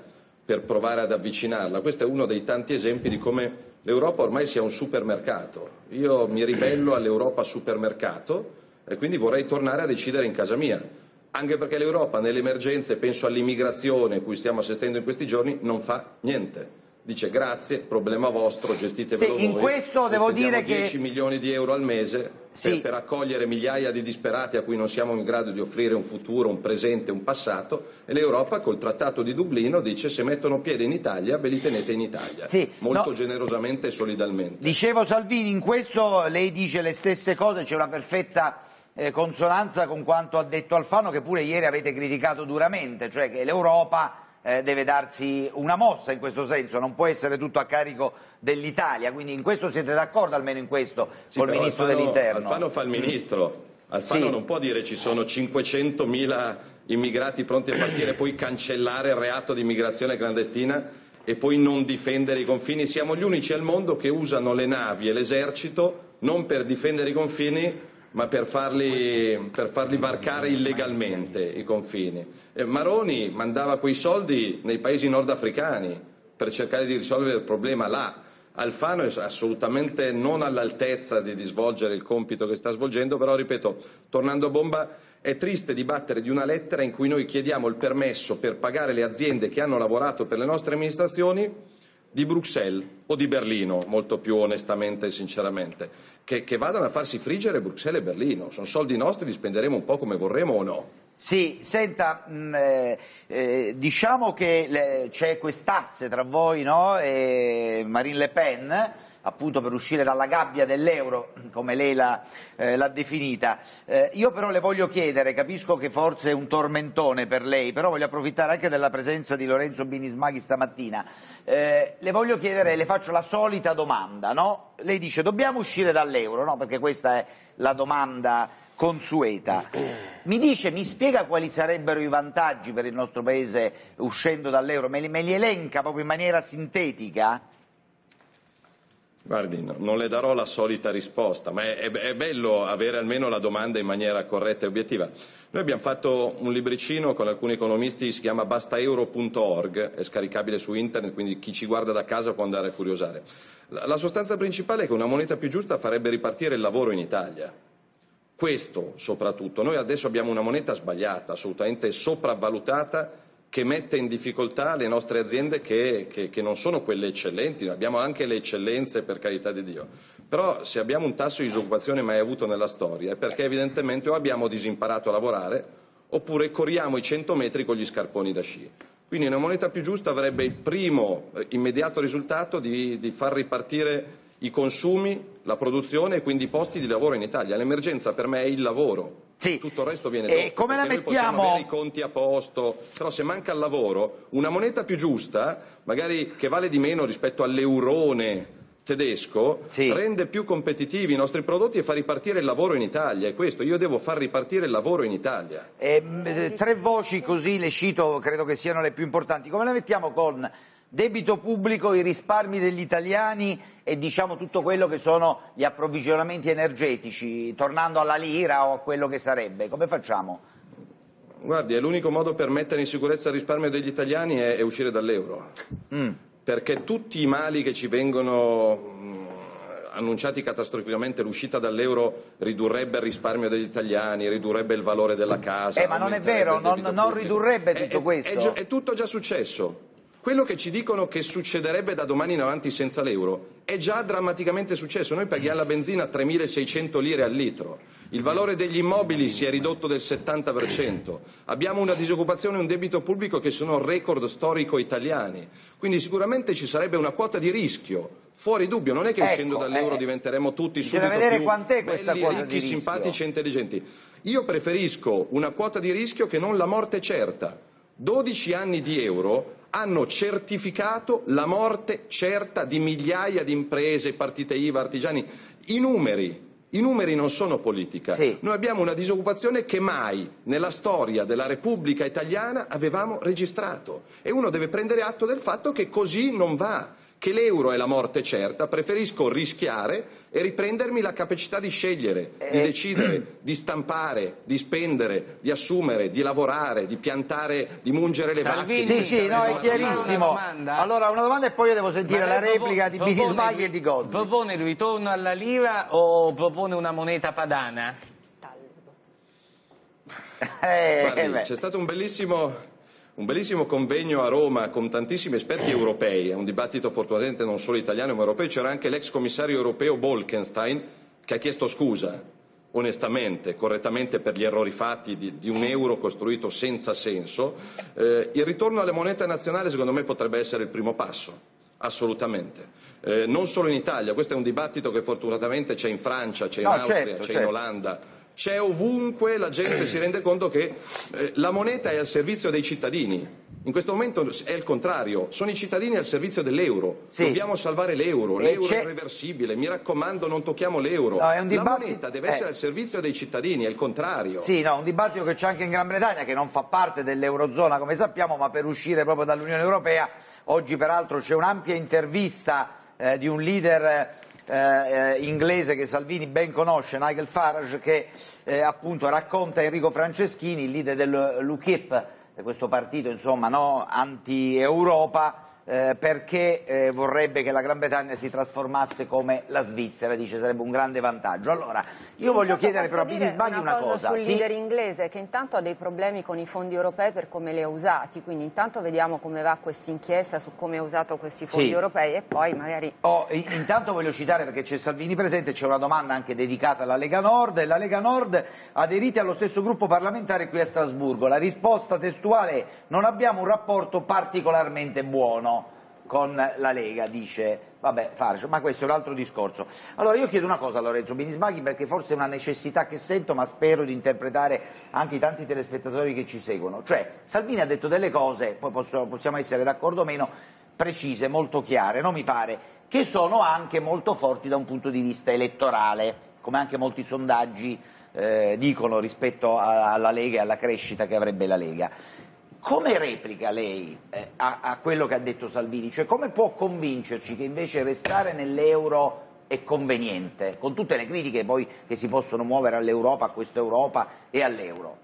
per provare ad avvicinarla. Questo è uno dei tanti esempi di come l'Europa ormai sia un supermercato. Io mi ribello all'Europa supermercato e quindi vorrei tornare a decidere in casa mia, anche perché l'Europa nelle emergenze, penso all'immigrazione cui stiamo assistendo in questi giorni, non fa niente. Dice grazie, problema vostro, gestitevelo sì, in voi. questo devo dire che dieci milioni di euro al mese sì. per, per accogliere migliaia di disperati a cui non siamo in grado di offrire un futuro, un presente, un passato, e l'Europa col Trattato di Dublino dice se mettono piede in Italia ve li tenete in Italia, sì, molto no, generosamente e solidalmente. Dicevo Salvini, in questo lei dice le stesse cose, c'è una perfetta eh, consonanza con quanto ha detto Alfano, che pure ieri avete criticato duramente, cioè che l'Europa Eh, deve darsi una mossa in questo senso, non può essere tutto a carico dell'Italia, quindi in questo siete d'accordo, almeno in questo, sì, col Ministro Alfano, dell'Interno? Alfano fa il Ministro, Alfano sì. non può dire ci sono cinquecentomila immigrati pronti a partire, poi cancellare il reato di immigrazione clandestina e poi non difendere i confini. Siamo gli unici al mondo che usano le navi e l'esercito non per difendere i confini, ma per farli, per farli varcare illegalmente i confini. Eh, Maroni mandava quei soldi nei paesi nordafricani per cercare di risolvere il problema là. Alfano è assolutamente non all'altezza di, di svolgere il compito che sta svolgendo, però ripeto, tornando a bomba, è triste dibattere di una lettera in cui noi chiediamo il permesso per pagare le aziende che hanno lavorato per le nostre amministrazioni di Bruxelles o di Berlino, molto più onestamente e sinceramente, che, che vadano a farsi friggere Bruxelles e Berlino. Sono soldi nostri, li spenderemo un po' come vorremmo o no? Sì, senta, mh, eh, eh, diciamo che c'è quest'asse tra voi, no, e Marine Le Pen, appunto per uscire dalla gabbia dell'euro, come lei l'ha eh, definita. Eh, io però le voglio chiedere, capisco che forse è un tormentone per lei, però voglio approfittare anche della presenza di Lorenzo Binismaghi stamattina. Eh, le voglio chiedere, le faccio la solita domanda, no? Lei dice dobbiamo uscire dall'euro, no? Perché questa è la domanda consueta. Mi dice, mi spiega quali sarebbero i vantaggi per il nostro paese uscendo dall'euro? Me li, me li elenca proprio in maniera sintetica? Guardi, no, non le darò la solita risposta, ma è, è, è bello avere almeno la domanda in maniera corretta e obiettiva. Noi abbiamo fatto un libricino con alcuni economisti, si chiama bastaeuro punto org, è scaricabile su internet, quindi chi ci guarda da casa può andare a curiosare. La, la sostanza principale è che una moneta più giusta farebbe ripartire il lavoro in Italia. Questo soprattutto. Noi adesso abbiamo una moneta sbagliata, assolutamente sopravvalutata, che mette in difficoltà le nostre aziende che, che, che non sono quelle eccellenti, abbiamo anche le eccellenze per carità di Dio, però se abbiamo un tasso di disoccupazione mai avuto nella storia è perché evidentemente o abbiamo disimparato a lavorare oppure corriamo i cento metri con gli scarponi da sci. Quindi una moneta più giusta avrebbe il primo eh, immediato risultato di, di far ripartire i consumi, la produzione e quindi i posti di lavoro in Italia. L'emergenza per me è il lavoro. Sì. Tutto il resto viene dopo. E come la noi mettiamo? Possiamo avere i conti a posto, però se manca il lavoro, una moneta più giusta, magari che vale di meno rispetto all'eurone tedesco, sì. rende più competitivi i nostri prodotti e fa ripartire il lavoro in Italia. È questo, io devo far ripartire il lavoro in Italia. Eh, tre voci così le cito, credo che siano le più importanti. Come la mettiamo con debito pubblico, i risparmi degli italiani e diciamo tutto quello che sono gli approvvigionamenti energetici, tornando alla lira o a quello che sarebbe? Come facciamo? Guardi, è l'unico modo per mettere in sicurezza il risparmio degli italiani è, è uscire dall'euro. Mm. Perché tutti i mali che ci vengono mh, annunciati catastroficamente, l'uscita dall'euro ridurrebbe il risparmio degli italiani, ridurrebbe il valore della casa. Eh, ma non è vero, non, non ridurrebbe tutto è, questo. È, è, è tutto già successo. Quello che ci dicono che succederebbe da domani in avanti senza l'euro è già drammaticamente successo. Noi paghiamo la benzina a tremilaseicento lire al litro, il valore degli immobili si è ridotto del settanta per cento, abbiamo una disoccupazione e un debito pubblico che sono record storico italiani, quindi sicuramente ci sarebbe una quota di rischio. Fuori dubbio, non è che ecco, uscendo dall'euro eh, diventeremo tutti subito vedere più quant'è questa belli, quota ricchi, di rischio. simpatici e intelligenti. Io preferisco una quota di rischio che non la morte certa. dodici anni di euro hanno certificato la morte certa di migliaia di imprese, partite I V A, artigiani. I numeri, i numeri non sono politica. Sì. Noi abbiamo una disoccupazione che mai nella storia della Repubblica Italiana avevamo registrato e uno deve prendere atto del fatto che così non va, che l'euro è la morte certa, preferisco rischiare e riprendermi la capacità di scegliere, di decidere, di stampare, di spendere, di assumere, di lavorare, di piantare, di mungere le vacche. Sì, sì, no, è chiarissimo. Allora, una domanda e poi io devo sentire la replica di Binisbaghi e di Gozzi. Propone il ritorno alla lira o propone una moneta padana? Eh, Guardi, c'è stato un bellissimo... Un bellissimo convegno a Roma con tantissimi esperti europei, è un dibattito fortunatamente non solo italiano ma europeo, c'era anche l'ex commissario europeo Bolkestein che ha chiesto scusa, onestamente, correttamente per gli errori fatti di, di un euro costruito senza senso. Eh, il ritorno alle monete nazionali secondo me potrebbe essere il primo passo, assolutamente. Eh, non solo in Italia, questo è un dibattito che fortunatamente c'è in Francia, c'è in no, Austria, certo, c'è certo. in Olanda. C'è ovunque, la gente si rende conto che eh, la moneta è al servizio dei cittadini. In questo momento è il contrario, sono i cittadini al servizio dell'euro. Sì. Dobbiamo salvare l'euro, E l'euro c'è... è irreversibile, mi raccomando non tocchiamo l'euro. No, è un dibattito... La moneta deve eh. essere al servizio dei cittadini, è il contrario. Sì, no, un dibattito che c'è anche in Gran Bretagna, che non fa parte dell'Eurozona come sappiamo, ma per uscire proprio dall'Unione Europea, oggi peraltro c'è un'ampia intervista eh, di un leader eh, inglese che Salvini ben conosce, Nigel Farage, che Eh, appunto racconta Enrico Franceschini, il leader dell'U K I P, questo partito insomma no, anti-Europa, eh, perché eh, vorrebbe che la Gran Bretagna si trasformasse come la Svizzera, dice sarebbe un grande vantaggio. Allora, io voglio chiedere però a Binisbaghi una cosa. cosa sul sì? leader inglese che intanto ha dei problemi con i fondi europei per come li ha usati, quindi intanto vediamo come va questa inchiesta su come ha usato questi fondi Sì. europei e poi magari... Oh, intanto voglio citare, perché c'è Salvini presente, c'è una domanda anche dedicata alla Lega Nord, e la Lega Nord aderite allo stesso gruppo parlamentare qui a Strasburgo. La risposta testuale è: non abbiamo un rapporto particolarmente buono con la Lega, dice. Vabbè, Farage, ma questo è un altro discorso. Allora io chiedo una cosa a Lorenzo Binisbaghi, perché forse è una necessità che sento, ma spero di interpretare anche i tanti telespettatori che ci seguono. Cioè, Salvini ha detto delle cose, poi posso, possiamo essere d'accordo o meno, precise, molto chiare, no mi pare, che sono anche molto forti da un punto di vista elettorale, come anche molti sondaggi eh, dicono rispetto a, alla Lega e alla crescita che avrebbe la Lega. Come replica lei eh, a, a quello che ha detto Salvini? Cioè, come può convincerci che invece restare nell'euro è conveniente, con tutte le critiche poi che si possono muovere all'Europa, a questa Europa e all'euro?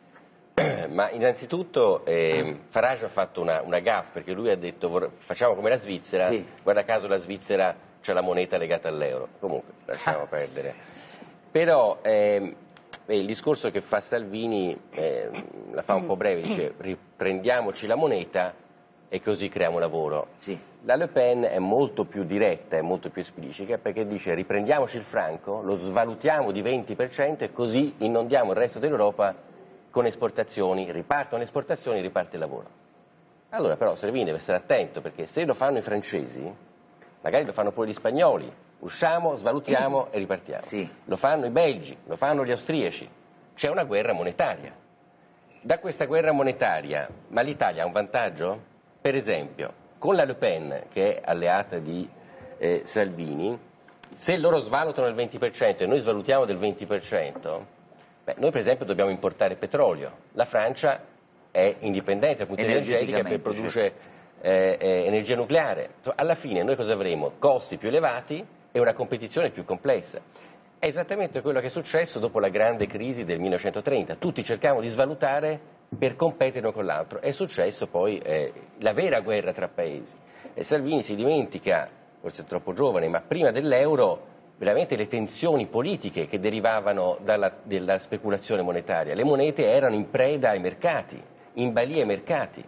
Ma innanzitutto eh, Farage ha fatto una, una gaffe, perché lui ha detto facciamo come la Svizzera, sì. Guarda caso la Svizzera c'ha la moneta legata all'euro, comunque lasciamo perdere. Però eh, il discorso che fa Salvini eh, la fa un po' breve, dice riprendiamoci la moneta e così creiamo lavoro. Sì. La Le Pen è molto più diretta, è molto più esplicita, perché dice riprendiamoci il franco, lo svalutiamo di venti per cento e così inondiamo il resto dell'Europa con esportazioni, ripartono le esportazioni, riparte il lavoro. Allora però Salvini deve stare attento, perché se lo fanno i francesi, magari lo fanno pure gli spagnoli, usciamo, svalutiamo e ripartiamo. Sì. Lo fanno i belgi, lo fanno gli austriaci, c'è una guerra monetaria. Da questa guerra monetaria, ma l'Italia ha un vantaggio? Per esempio, con la Le Pen, che è alleata di eh, Salvini, se loro svalutano il venti per cento e noi svalutiamo del venti per cento, beh, noi per esempio dobbiamo importare petrolio. La Francia è indipendente dal punto di vista energetico perché produce eh, eh, energia nucleare. Alla fine noi cosa avremo? Costi più elevati e una competizione più complessa. È esattamente quello che è successo dopo la grande crisi del millenovecentotrenta. Tutti cercavano di svalutare per competere uno con l'altro. È successo poi eh, la vera guerra tra paesi. E Salvini si dimentica, forse è troppo giovane, ma prima dell'euro veramente le tensioni politiche che derivavano dalla, dalla speculazione monetaria. Le monete erano in preda ai mercati, in balia ai mercati.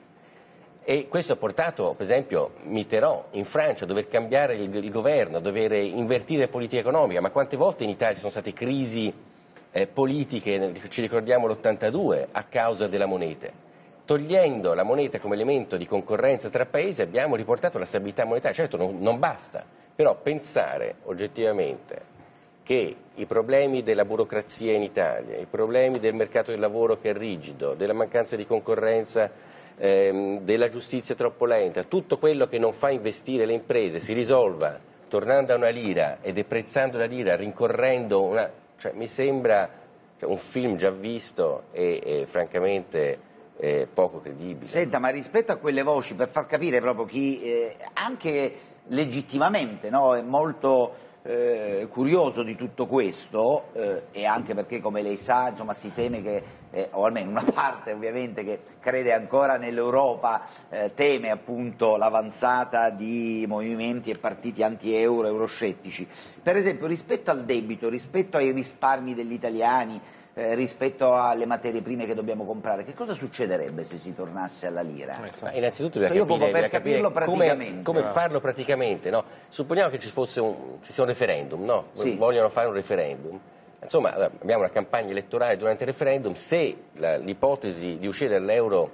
E questo ha portato, per esempio, Mitterrand in Francia a dover cambiare il, il governo, a dover invertire politica economica. Ma quante volte in Italia ci sono state crisi eh, politiche, ci ricordiamo l'ottantadue, a causa della moneta. Togliendo la moneta come elemento di concorrenza tra paesi abbiamo riportato la stabilità monetaria. Certo non, non basta, però pensare oggettivamente che i problemi della burocrazia in Italia, i problemi del mercato del lavoro che è rigido, della mancanza di concorrenza, ehm, della giustizia troppo lenta, tutto quello che non fa investire le imprese si risolva tornando a una lira e deprezzando la lira, rincorrendo una... Cioè, mi sembra un film già visto e, e francamente... Eh, poco credibile. Senta, ma rispetto a quelle voci, per far capire proprio chi, eh, anche legittimamente, no? È molto eh, curioso di tutto questo eh, e anche perché, come lei sa, insomma, si teme che, eh, o almeno una parte ovviamente che crede ancora nell'Europa, eh, teme appunto l'avanzata di movimenti e partiti anti-euro, euroscettici. Per esempio, rispetto al debito, rispetto ai risparmi degli italiani, Eh, rispetto alle materie prime che dobbiamo comprare, che cosa succederebbe se si tornasse alla lira? Ma innanzitutto bisogna Io capire, per capirlo capire praticamente, come, come no? farlo praticamente, no? Supponiamo che ci fosse un, ci sia un referendum, no? Sì. Vogliono fare un referendum. Insomma, abbiamo una campagna elettorale durante il referendum, se la, l'ipotesi di uscire dall'euro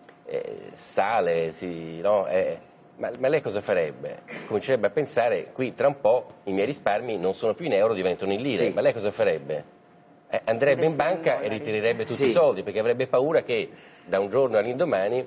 eh, sale, si, no? eh, ma, ma lei cosa farebbe? Comincerebbe a pensare, qui tra un po' i miei risparmi non sono più in euro, diventano in lire, sì. ma lei cosa farebbe? Eh, andrebbe in banca e ritirerebbe tutti sì. i soldi, perché avrebbe paura che da un giorno all'indomani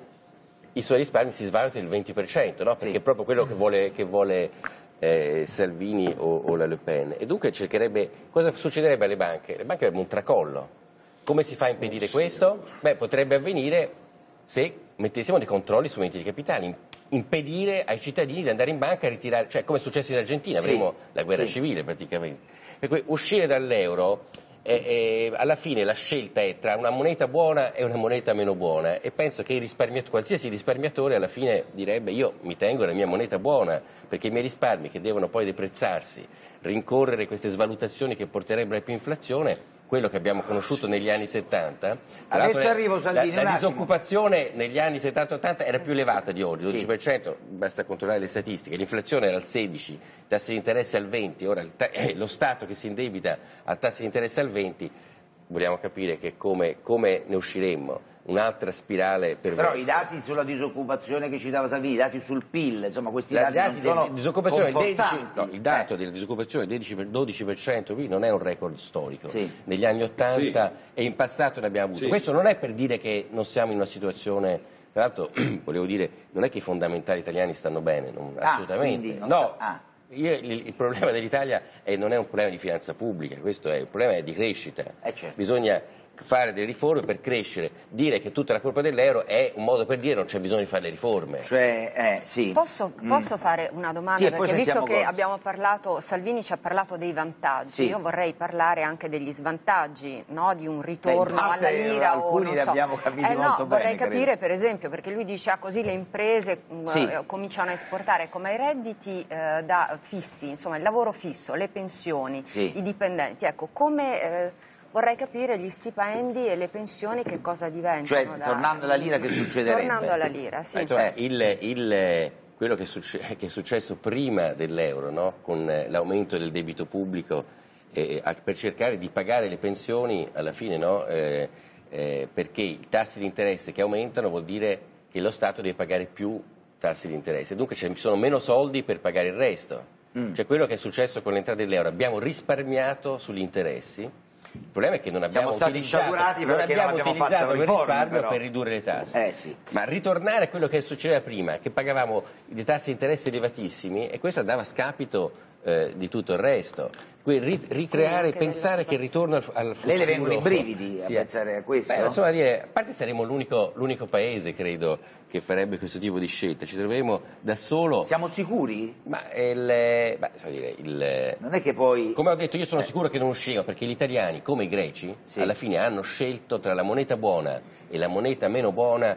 i suoi risparmi si svalutino il venti per cento, no? Perché sì. è proprio quello che vuole, che vuole eh, Salvini o, o la Le Pen. E dunque cercherebbe, cosa succederebbe alle banche? Le banche avrebbero un tracollo. Come si fa a impedire oh, questo? Beh, potrebbe avvenire se mettessimo dei controlli sui movimenti di capitali, impedire ai cittadini di andare in banca e ritirare, cioè come è successo in Argentina, avremo sì. la guerra sì. civile praticamente. Per cui uscire dall'euro, E, e alla fine la scelta è tra una moneta buona e una moneta meno buona, e penso che il risparmiatore, qualsiasi risparmiatore alla fine direbbe: io mi tengo la mia moneta buona, perché i miei risparmi, che devono poi deprezzarsi, rincorrere queste svalutazioni che porterebbero a più inflazione, quello che abbiamo conosciuto negli anni settanta. Adesso arrivo, Salvini, la, la disoccupazione negli anni settanta ottanta era più elevata di oggi, dodici per cento, sì. Basta controllare le statistiche, l'inflazione era al sedici per cento, tassi di interesse al venti per cento, ora il ta- eh, lo Stato che si indebita a tassi di interesse al venti per cento, vogliamo capire che come, come ne usciremmo. Un'altra spirale perversa. Però i dati sulla disoccupazione che ci dava Salvini, i dati sul P I L, insomma questi La, dati, dati non sono disoccupazione, confortanti. dodici, no, il dato eh. della disoccupazione dodici per cento qui non è un record storico. Sì. Negli anni ottanta sì. e in passato ne abbiamo avuto. Sì. Questo non è per dire che non siamo in una situazione, tra l'altro volevo dire, non è che i fondamentali italiani stanno bene, non, ah, assolutamente. Non no. ah. Io, il, il problema dell'Italia è, non è un problema di finanza pubblica, questo è un problema di crescita. Eh certo. Bisogna fare delle riforme per crescere. Dire che tutta la colpa dell'euro è un modo per dire non c'è bisogno di fare le riforme. Cioè, eh, sì. Posso, mm. posso fare una domanda? Sì, perché visto che cosa. abbiamo parlato, Salvini ci ha parlato dei vantaggi, sì. io vorrei parlare anche degli svantaggi, no? Di un ritorno Beh, alla lira alcuni o non li so. abbiamo capiti eh, molto no, bene, vorrei capire credo. per esempio, perché lui dice ah, così le imprese sì. eh, cominciano a esportare, come i redditi eh, da fissi, insomma il lavoro fisso, le pensioni, sì. i dipendenti, ecco come... Eh, vorrei capire gli stipendi e le pensioni che cosa diventano. Cioè, da... tornando alla lira, che succederebbe? Tornando alla lira, sì. Eh, cioè, il, il, quello che, succe- che è successo prima dell'euro, no? Con l'aumento del debito pubblico, eh, per cercare di pagare le pensioni, alla fine, no? eh, eh, perché i tassi di interesse che aumentano vuol dire che lo Stato deve pagare più tassi di interesse, dunque ci sono meno soldi per pagare il resto. Mm. Cioè quello che è successo con l'entrata dell'euro, abbiamo risparmiato sugli interessi. Il problema è che non abbiamo Siamo stati utilizzato, sciagurati non perché abbiamo non abbiamo utilizzato fatto il riforme, risparmio però. per ridurre le tasse. Eh, sì. Ma ritornare a quello che succedeva prima, che pagavamo dei tassi di interesse elevatissimi, e questo andava a scapito eh, di tutto il resto. Quindi ricreare, pensare che il ritorno al, al futuro... Lei le vengono i brividi a sì, pensare a questo? Beh, insomma, dire, a parte saremo l'unico, l'unico paese, credo, che farebbe questo tipo di scelta, ci troveremo da solo. Siamo sicuri? Ma il, beh, dire, il, non è che poi... Come ho detto, io sono eh. sicuro che non usciremo, perché gli italiani, come i greci, sì. alla fine hanno scelto tra la moneta buona e la moneta meno buona.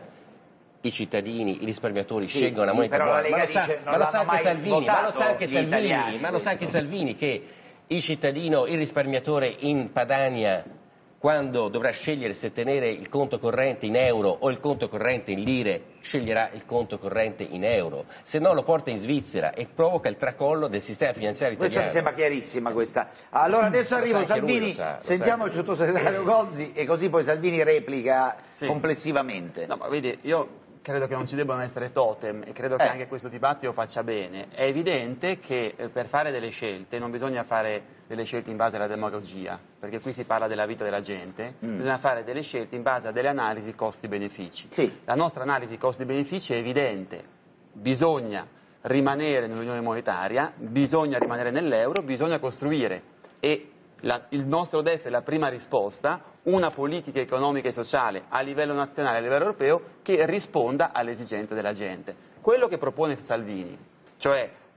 I cittadini, i risparmiatori sì, scelgono la moneta però buona, la Lega ma lo sa, dice, non ma lo sa l'hanno anche mai Salvini, ma lo sa anche gli Salvini, italiani, ma lo sa anche Salvini che il cittadino, il risparmiatore in Padania, quando dovrà scegliere se tenere il conto corrente in euro o il conto corrente in lire, sceglierà il conto corrente in euro, se no lo porta in Svizzera e provoca il tracollo del sistema finanziario italiano. Questa mi sembra chiarissima questa. Allora adesso arrivo Salvini, sa, sentiamo il sottosegretario Gozzi e così poi Salvini replica sì. complessivamente. No, ma vedi, io credo che non ci debbano essere totem e credo che eh. anche questo dibattito faccia bene. È evidente che eh, per fare delle scelte non bisogna fare delle scelte in base alla demagogia, perché qui si parla della vita della gente, mm. bisogna fare delle scelte in base a delle analisi costi-benefici. Sì. La nostra analisi costi-benefici è evidente, bisogna rimanere nell'unione monetaria, bisogna rimanere nell'euro, bisogna costruire e la, il nostro D E F è la prima risposta, una politica economica e sociale a livello nazionale e a livello europeo che risponda alle esigenze della gente. Quello che propone Salvini, cioè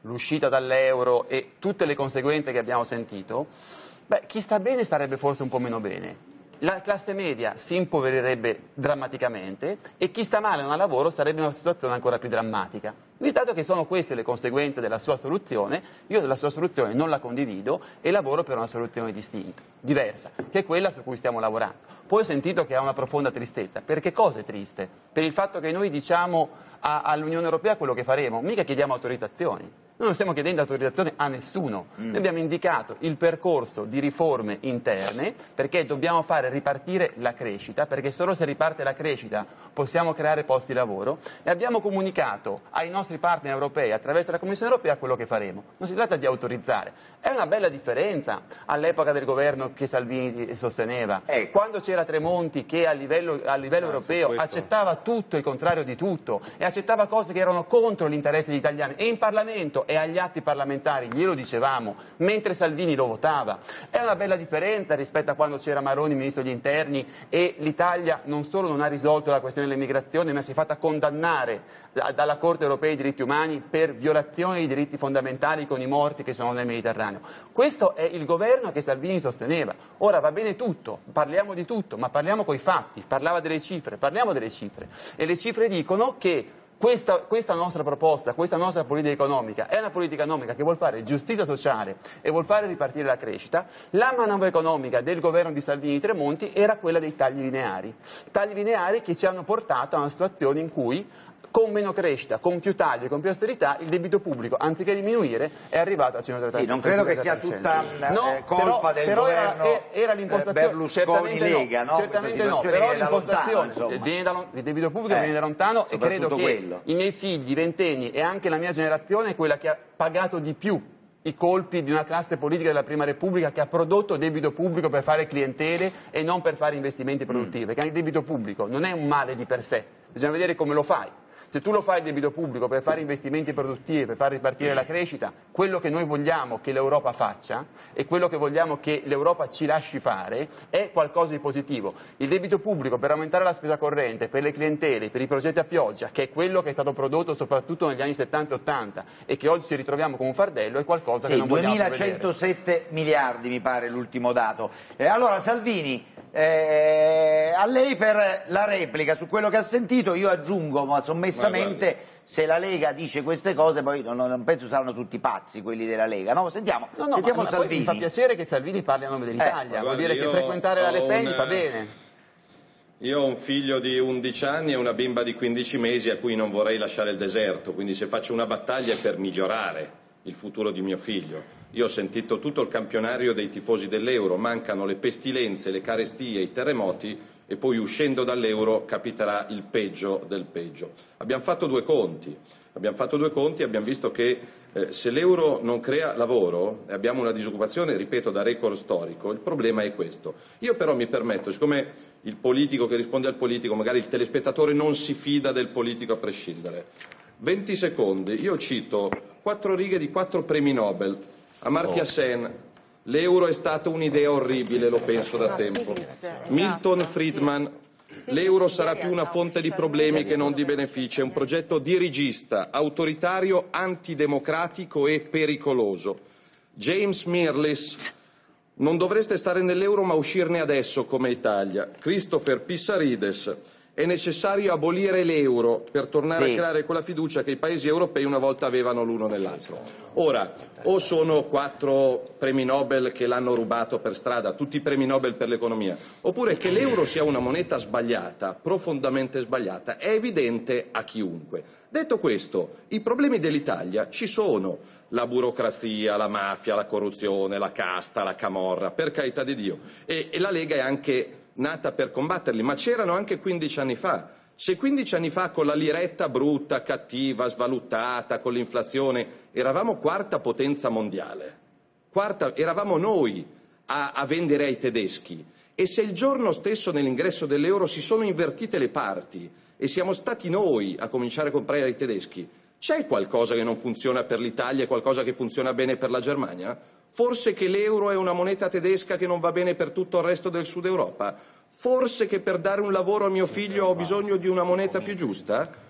l'uscita dall'euro e tutte le conseguenze che abbiamo sentito, beh, chi sta bene starebbe forse un po' meno bene. La classe media si impoverirebbe drammaticamente e chi sta male non ha lavoro sarebbe in una situazione ancora più drammatica. Visto che sono queste le conseguenze della sua soluzione, io della sua soluzione non la condivido e lavoro per una soluzione distinta, diversa, che è quella su cui stiamo lavorando. Poi ho sentito che ha una profonda tristezza. Per che cosa è triste? Per il fatto che noi diciamo a, all'Unione Europea quello che faremo, mica chiediamo autorizzazioni. Noi non stiamo chiedendo autorizzazione a nessuno, mm. noi abbiamo indicato il percorso di riforme interne perché dobbiamo fare ripartire la crescita, perché solo se riparte la crescita possiamo creare posti di lavoro e abbiamo comunicato ai nostri partner europei attraverso la Commissione Europea quello che faremo. Non si tratta di autorizzare, è una bella differenza all'epoca del governo che Salvini sosteneva, eh. quando c'era Tremonti che a livello, a livello ah, europeo accettava tutto e il contrario di tutto e accettava cose che erano contro gli interessi degli italiani e in Parlamento e agli atti parlamentari glielo dicevamo, mentre Salvini lo votava. È una bella differenza rispetto a quando c'era Maroni, ministro degli interni, e l'Italia non solo non ha risolto la questione dell'immigrazione, ma si è fatta condannare dalla Corte europea dei diritti umani per violazione dei diritti fondamentali con i morti che sono nel Mediterraneo. Questo è il governo che Salvini sosteneva. Ora va bene tutto, parliamo di tutto, ma parliamo coi fatti, parlava delle cifre, parliamo delle cifre. E le cifre dicono che Questa, questa nostra proposta, questa nostra politica economica è una politica economica che vuol fare giustizia sociale e vuol fare ripartire la crescita. La manovra economica del governo di Salvini e Tremonti era quella dei tagli lineari, tagli lineari che ci hanno portato a una situazione in cui con meno crescita, con più tagli, con più austerità, il debito pubblico, anziché diminuire, è arrivato a centotrenta per cento. Sì, non credo che sia tutta no, eh, colpa però, del però governo era, era l'impostazione, Berlusconi-Lega, no, no? Certamente no, però l'impostazione viene da, il debito pubblico eh, viene da lontano e credo che quello. I miei figli, ventenni e anche la mia generazione è quella che ha pagato di più i colpi di una classe politica della Prima Repubblica che ha prodotto debito pubblico per fare clientele e non per fare investimenti produttivi, mm. perché il debito pubblico non è un male di per sé, bisogna vedere come lo fai. Se tu lo fai il debito pubblico per fare investimenti produttivi, per far ripartire la crescita, quello che noi vogliamo che l'Europa faccia e quello che vogliamo che l'Europa ci lasci fare è qualcosa di positivo. Il debito pubblico per aumentare la spesa corrente, per le clientele, per i progetti a pioggia, che è quello che è stato prodotto soprattutto negli anni settanta ottanta e che oggi ci ritroviamo come un fardello, è qualcosa sì, che non vogliamo vedere. duemilacentosette miliardi mi pare l'ultimo dato. Eh, allora Salvini, eh, a lei per la replica su quello che ha sentito, io aggiungo ma sommessamente se la Lega dice queste cose poi non, non penso saranno tutti pazzi quelli della Lega, no? Sentiamo, no, no, sentiamo ma, Salvini. Mi fa piacere che Salvini parli a nome dell'Italia, eh, vuol dire che frequentare la Le Pen un... fa bene. Io ho un figlio di undici anni e una bimba di quindici mesi a cui non vorrei lasciare il deserto, quindi se faccio una battaglia è per migliorare il futuro di mio figlio. Io ho sentito tutto il campionario dei tifosi dell'Euro, mancano le pestilenze, le carestie, i terremoti e poi uscendo dall'Euro capiterà il peggio del peggio. Abbiamo fatto due conti, abbiamo fatto due conti e abbiamo visto che eh, se l'Euro non crea lavoro e abbiamo una disoccupazione, ripeto, da record storico, il problema è questo. Io però mi permetto, siccome il politico che risponde al politico, magari il telespettatore non si fida del politico a prescindere, venti secondi, io cito quattro righe di quattro premi Nobel. Amartya oh. Sen, l'euro è stata un'idea orribile, lo penso da tempo. Milton Friedman, l'euro sarà più una fonte di problemi che non di benefici, è un progetto dirigista, autoritario, antidemocratico e pericoloso. James Mirrlees, non dovreste stare nell'euro ma uscirne adesso come Italia. Christopher Pissarides, è necessario abolire l'euro per tornare sì. a creare quella fiducia che i paesi europei una volta avevano l'uno nell'altro. Ora, o sono quattro premi Nobel che l'hanno rubato per strada, tutti i premi Nobel per l'economia, oppure che l'euro sia una moneta sbagliata, profondamente sbagliata, è evidente a chiunque. Detto questo, i problemi dell'Italia ci sono, la burocrazia, la mafia, la corruzione, la casta, la camorra, per carità di Dio, e, e la Lega è anche nata per combatterli, ma c'erano anche quindici anni fa. Se quindici anni fa con la liretta brutta, cattiva, svalutata, con l'inflazione, eravamo quarta potenza mondiale, quarta, eravamo noi a, a vendere ai tedeschi, e se il giorno stesso nell'ingresso dell'euro si sono invertite le parti e siamo stati noi a cominciare a comprare ai tedeschi, c'è qualcosa che non funziona per l'Italia e qualcosa che funziona bene per la Germania? Forse che l'euro è una moneta tedesca che non va bene per tutto il resto del Sud Europa? Forse che per dare un lavoro a mio figlio ho bisogno di una moneta più giusta?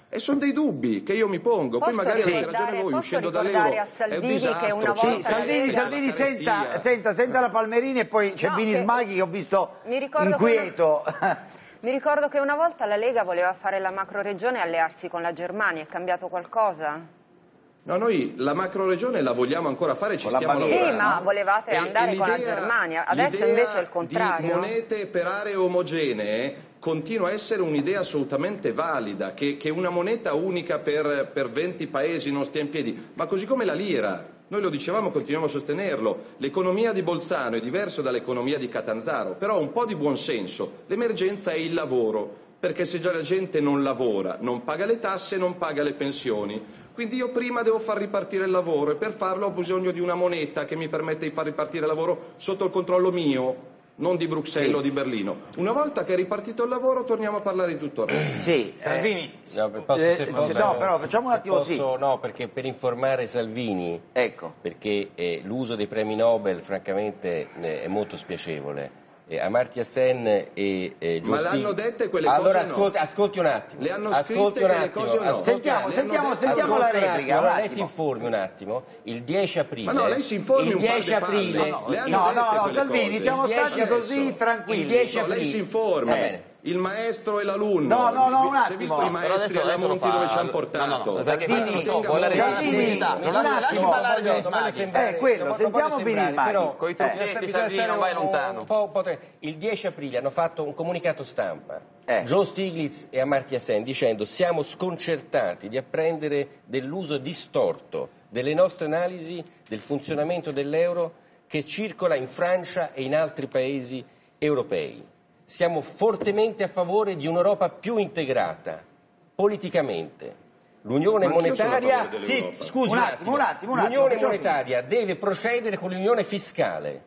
E sono dei dubbi che io mi pongo. Posso Poi magari avete ricordare- ragione voi, posso uscendo ricordare dall'euro a Salvini è un disastro. che una Sì, volta la Salvini, Lega- Salvini la senta, carestia. senta, senta la Palmerini e poi c'è No, Bini che- Smaghi che ho visto Mi ricordo inquieto. Mi ricordo che una volta la Lega voleva fare la macroregione e allearsi con la Germania, è cambiato qualcosa? No, noi la macroregione la vogliamo ancora fare, ci Con la stiamo Baviera. lavorando. Sì, ma volevate E- andare e con la l'idea- Germania, adesso l'idea invece è il contrario. di monete per aree omogenee continua a essere un'idea assolutamente valida, che, che una moneta unica per, per venti paesi non stia in piedi, ma così come la lira. Noi lo dicevamo, continuiamo a sostenerlo, l'economia di Bolzano è diversa dall'economia di Catanzaro, però un po' di buonsenso, l'emergenza è il lavoro, perché se già la gente non lavora, non paga le tasse, non paga le pensioni. Quindi io prima devo far ripartire il lavoro e per farlo ho bisogno di una moneta che mi permette di far ripartire il lavoro sotto il controllo mio, non di Bruxelles Sì. o di Berlino. Una volta che è ripartito il lavoro torniamo a parlare di tutto il resto. Sì, eh, Salvini, No, posso- Eh, se posso- no, però facciamo un se attimo, sì. posso- No, perché per informare Salvini, ecco. perché eh, l'uso dei premi Nobel francamente eh, è molto spiacevole. Eh, Amartya Sen e eh, Ma John l'hanno Stig- dette quelle allora, cose no? ascolti, ascolti un attimo. Le hanno ascolti scritte un quelle attimo, cose o no? ascolti- Sentiamo, Le hanno sentiamo, dette- sentiamo la ascolti un replica, attimo, un allora lei si attimo. informi un attimo. Il dieci aprile. Ma no, lei si informi il un par dieci di palle. aprile. No, le hanno No, dette no, no, quelle Salvini, cose. siamo Il dieci stati così adesso. tranquilli. Il dieci No, lei si informi. Va bene. Il maestro e l'alunno. No, no, no, un Si è attimo. visto i Però maestri adesso- alla adesso lo Monti fa- dove ci hanno no, portato? no, no, perché Salvini, no, tenga vuole bene. dare Salvini, pubblicità. un Non lasci- lasci attimo. parlare No, Bini non voglio Smaghi. sembrare- Eh, quello, non voglio sentiamo sembrare, Bini Smaghi. però- Coi eh, trucchetti, bisogna Salvini, stare non vai un- lontano. un po', un po' tre- il dieci aprile hanno fatto un comunicato stampa, Eh. Joe Stiglitz e Amartya Sen, dicendo: siamo sconcertati di apprendere dell'uso distorto delle nostre analisi del funzionamento dell'euro che circola in Francia e in altri paesi europei. Siamo fortemente a favore di un'Europa più integrata politicamente. L'unione Ma anch'io sono a monetaria, favore sì, dell'Europa. scusi Un attimo, un attimo, un attimo, l'unione facciamo monetaria deve procedere con l'unione fiscale.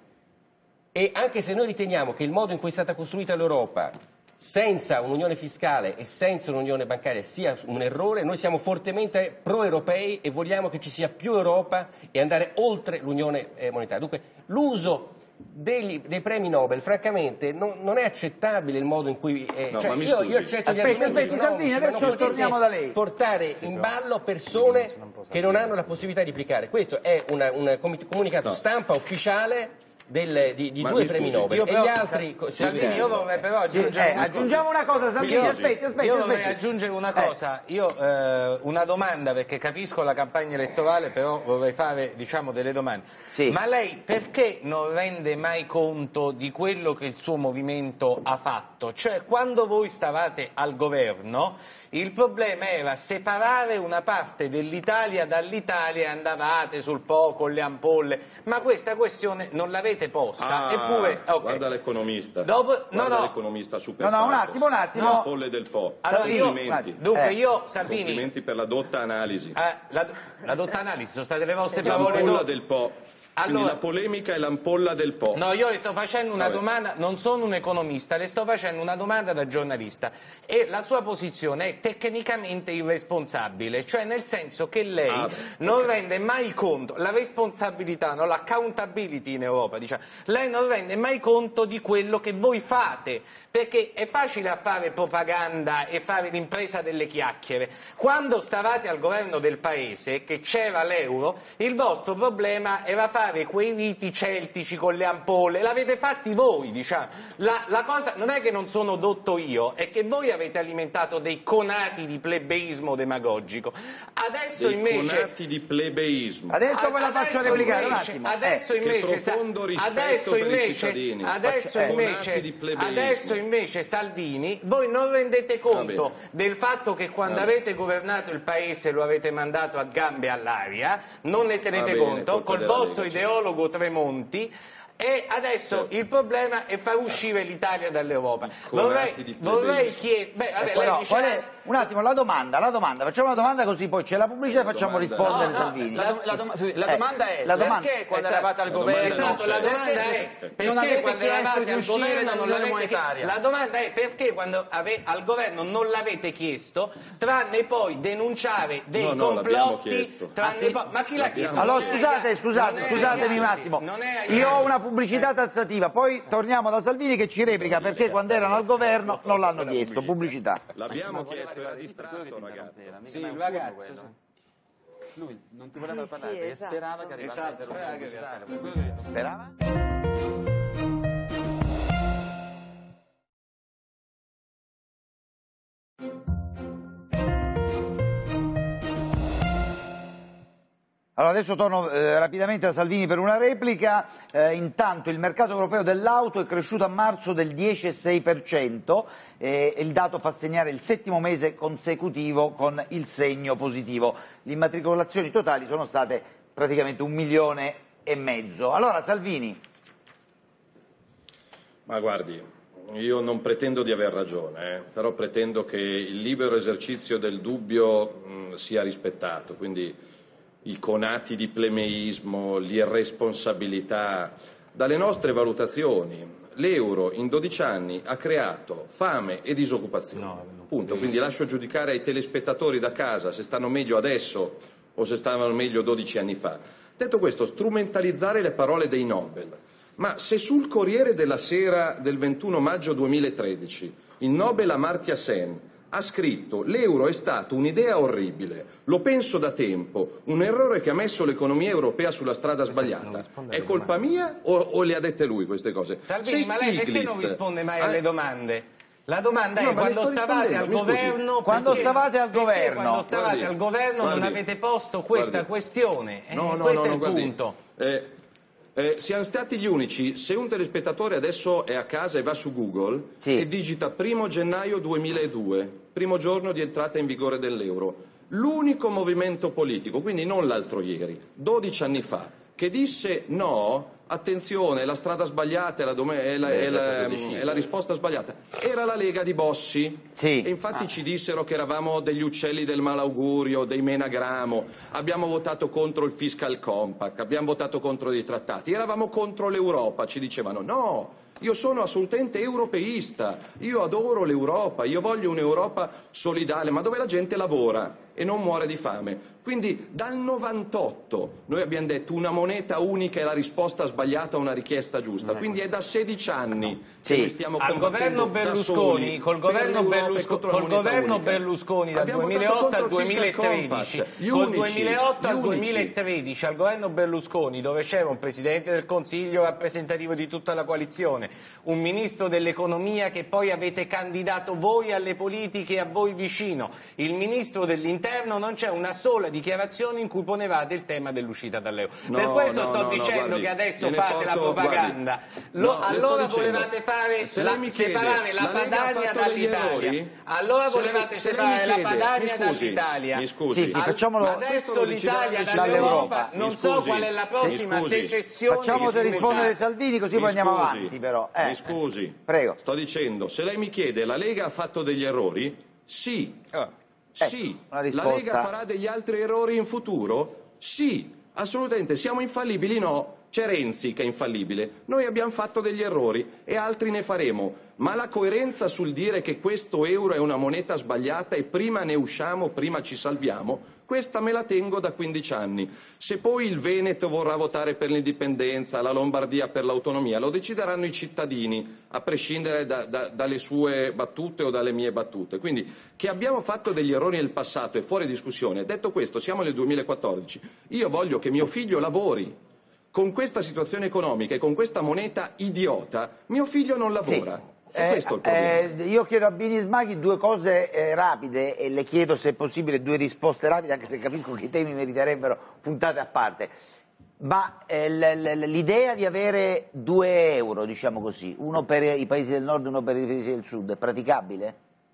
E anche se noi riteniamo che il modo in cui è stata costruita l'Europa senza un'unione fiscale e senza un'unione bancaria sia un errore, noi siamo fortemente pro-europei e vogliamo che ci sia più Europa e andare oltre l'unione eh, monetaria. Dunque l'uso degli- dei premi Nobel, francamente, non, non è accettabile il modo in cui... eh, No, cioè, ma mi io, scusi. io accetto gli Aspetti, argomenti aspetti, economici, Salvini, ma adesso non potete torniamo da lei. portare in ballo persone che non hanno la possibilità di applicare. Questo è una- un com- comunicato No. stampa ufficiale del- di, di Ma due mi premi scusi, Nobel io e però- gli altri... co- Salvini, io vorrei però Sì, aggiungere eh, una cosa. aggiungiamo una cosa, Salvini, Io- aspetti, aspetti, Io vorrei aspetti. aggiungere una Eh. cosa, io eh, una domanda, perché capisco la campagna elettorale, però vorrei fare diciamo delle domande. Sì. Ma lei perché non rende mai conto di quello che il suo movimento ha fatto? Cioè, quando voi stavate al governo, il problema era separare una parte dell'Italia dall'Italia e andavate sul Po con le ampolle, ma questa questione non l'avete posta, Ah, eppure... ok. guarda l'economista. Dopo- no, Guarda no. l'economista super No, no, un pathos. attimo, un attimo. Le ampolle del Po. Allora io, Complimenti. dunque Eh. io, Salvini, Complimenti per la dotta analisi. eh, la, la dotta analisi, sono state le vostre L'ampolla parole dotte. del Po. Quindi Allora- la polemica è l'ampolla del Po. No, io le sto facendo una Vabbè. domanda, non sono un economista, le sto facendo una domanda da giornalista e la sua posizione è tecnicamente irresponsabile, cioè nel senso che lei Ah, non rende mai conto, la responsabilità, no, l'accountability in Europa, diciamo, lei non rende mai conto di quello che voi fate, perché è facile a fare propaganda e fare l'impresa delle chiacchiere. Quando stavate al governo del paese, che c'era l'euro, il vostro problema era fare quei riti celtici con le ampolle, l'avete fatti voi, diciamo. La, la cosa non è che non sono dotto io, è che voi avete alimentato dei conati di plebeismo demagogico. Adesso Dei invece... conati di plebeismo. Adesso ve la Adesso faccio replicare un invece- attimo. Adesso Eh. invece, Che profondo rispetto adesso per i invece, cittadini. adesso Faccia- eh. invece, Conati di plebeismo. adesso invece Salvini, voi non rendete conto Va bene. del fatto che quando Va bene. avete governato il paese lo avete mandato a gambe all'aria, non ne tenete Va bene, conto, colpa col della vostro Lega, sì. ideologo Tremonti. E adesso Certo. il problema è far uscire l'Italia dall'Europa. Conati di Vorrei, vorrei plebeismo. chiedere, beh, vabbè, Ecco, lei no, dice- qual è- un attimo, la domanda, la domanda, facciamo la domanda così poi c'è la pubblicità e La facciamo domanda- rispondere No, no, Salvini. la, dom- la dom- scusi, la Eh, domanda è la domanda- perché quando esatto. eravate al La governo domanda è Esatto, la Perché- domanda è perché perché non avete quando chiesto eravate di al uscire governo non dall'unione l'avete monetaria? chiesto? La domanda è perché quando ave- al governo non l'avete chiesto, tranne poi denunciare dei No, no, l'abbiamo complotti, chiesto. tranne Ah, sì? poi... Ma chi l'ha chiesto? Allora Non è scusate, agli- scusate, non è scusatemi agli un altri, attimo. non è agli Io ho altri. una pubblicità tassativa, poi torniamo da Salvini che ci replica perché quando erano al governo non l'hanno chiesto. Pubblicità. L'abbiamo chiesto, era distratto, ragazzi. Sì, il ragazzo. Lui non ti voleva parlare, sì, perché esatto. sperava che arrivasse Esatto, a sperava che interrompere. Sperava? Allora adesso torno eh, rapidamente a Salvini per una replica. Eh, intanto il mercato europeo dell'auto è cresciuto a marzo del dieci virgola sei per cento e il dato fa segnare il settimo mese consecutivo con il segno positivo. Le immatricolazioni totali sono state praticamente un milione e mezzo. Allora Salvini. Ma guardi, io non pretendo di aver ragione, eh, però pretendo che il libero esercizio del dubbio mh, sia rispettato, quindi i conati di plemeismo, l'irresponsabilità. Dalle nostre valutazioni, l'euro in dodici anni ha creato fame e disoccupazione. No, no. Punto. Quindi lascio giudicare ai telespettatori da casa se stanno meglio adesso o se stavano meglio dodici anni fa. Detto questo, strumentalizzare le parole dei Nobel. Ma se sul Corriere della Sera del ventuno maggio duemilatredici il Nobel Amartya Sen ha scritto l'euro è stato un'idea orribile, lo penso da tempo, un errore che ha messo l'economia europea sulla strada sbagliata, è colpa mia o, o le ha dette lui queste cose? Salvini, ma lei perché non risponde mai alle eh, domande? La domanda no, è quando stavate al governo, quando perché, stavate al governo, quando stavate guardi, al governo guardi, non avete posto questa guardi. questione, eh, no, no, questo no, è no, il guardi, punto. Eh, eh, siamo stati gli unici, se un telespettatore adesso è a casa e va su Google sì. e digita primo gennaio duemiladue, primo giorno di entrata in vigore dell'euro, l'unico movimento politico, quindi non l'altro ieri, dodici anni fa, che disse no, attenzione, è la strada sbagliata, è la, dom- è la, è la, è la risposta sbagliata, era la Lega di Bossi. Sì. E infatti ah. ci dissero che eravamo degli uccelli del malaugurio, dei menagramo, abbiamo votato contro il fiscal compact, abbiamo votato contro dei trattati, eravamo contro l'Europa, ci dicevano no, io sono assolutamente europeista, io adoro l'Europa, io voglio un'Europa solidale, ma dove la gente lavora e non muore di fame. Quindi dal novantotto noi abbiamo detto una moneta unica è la risposta sbagliata a una richiesta giusta, quindi è da sedici anni che sì. noi stiamo Al combattendo governo Berlusconi, col governo, Berlusco, col governo Berlusconi dal Abbiamo duemilaotto al votato contro il fiscal duemilatredici, compact, gli col unici, duemilaotto gli al unici. duemilatredici, al governo Berlusconi, dove c'era un Presidente del Consiglio rappresentativo di tutta la coalizione, un Ministro dell'Economia che poi avete candidato voi alle politiche e a voi vicino, il Ministro dell'Interno, non c'è una sola dichiarazione in cui ponevate il tema dell'uscita dall'euro. No, per questo no, sto no, dicendo guardi, che adesso gliene fate la porto- propaganda. guardi, Lo, no, le allora sto dicendo, volevate fare se la, lei mi chiede, separare la, la Lega ha Padania fatto degli dall'Italia. errori? Allora Se lei- volevate se lei separare mi la chiede, Padania mi scusi, dall'Italia. mi scusi. Sì, sì, facciamolo- Adesso Questo lo l'Italia decideranno i dall'Europa, cittadini. non Mi so scusi, qual è la prossima mi scusi. secessione. Facciamo che si rispondere farà. Salvini così Mi poi andiamo scusi, avanti però. Eh. Mi scusi, Prego. sto dicendo, se lei mi chiede la Lega ha fatto degli errori, sì, Ecco, sì, una la risposta. Lega farà degli altri errori in futuro? Sì, assolutamente, siamo infallibili? No, c'è Renzi che è infallibile, noi abbiamo fatto degli errori e altri ne faremo, ma la coerenza sul dire che questo euro è una moneta sbagliata e prima ne usciamo, prima ci salviamo, questa me la tengo da quindici anni. Se poi il Veneto vorrà votare per l'indipendenza, la Lombardia per l'autonomia, lo decideranno i cittadini, a prescindere da, da, dalle sue battute o dalle mie battute. Quindi che abbiamo fatto degli errori nel passato è fuori discussione. Detto questo, siamo nel duemilaquattordici, io voglio che mio figlio lavori. Con questa situazione economica e con questa moneta idiota, mio figlio non lavora. Sì. E Eh, questo è il problema. eh, io chiedo a Bini Smaghi due cose eh, rapide e le chiedo se è possibile due risposte rapide, anche se capisco che i temi meriterebbero puntate a parte. Ma eh, l'idea di avere due euro, diciamo così, uno per i paesi del nord e uno per i paesi del sud, è praticabile?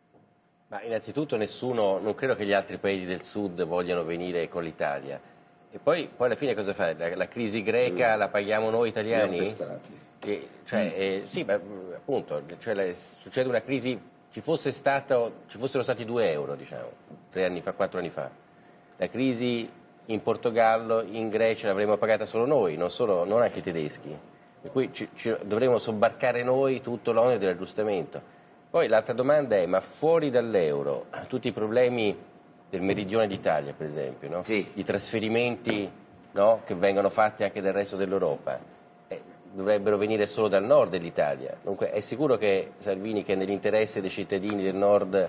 Ma innanzitutto nessuno, non credo che gli altri paesi del sud vogliano venire con l'Italia. E poi, poi alla fine cosa fai? La, la crisi greca la paghiamo noi italiani? E, cioè, eh, sì, ma appunto, cioè, la, succede una crisi, ci fosse stato, ci fossero stati due euro, diciamo, tre anni fa, quattro anni fa. La crisi in Portogallo, in Grecia l'avremmo pagata solo noi, non, solo, non anche i tedeschi. Per cui ci, ci, dovremmo sobbarcare noi tutto l'onere dell'aggiustamento. Poi l'altra domanda è, ma fuori dall'euro, tutti i problemi del meridione d'Italia, per esempio, no? Sì. I trasferimenti, no? Che vengono fatti anche dal resto dell'Europa. dovrebbero venire solo dal nord dell'Italia. Dunque è sicuro che Salvini, che è nell'interesse dei cittadini del nord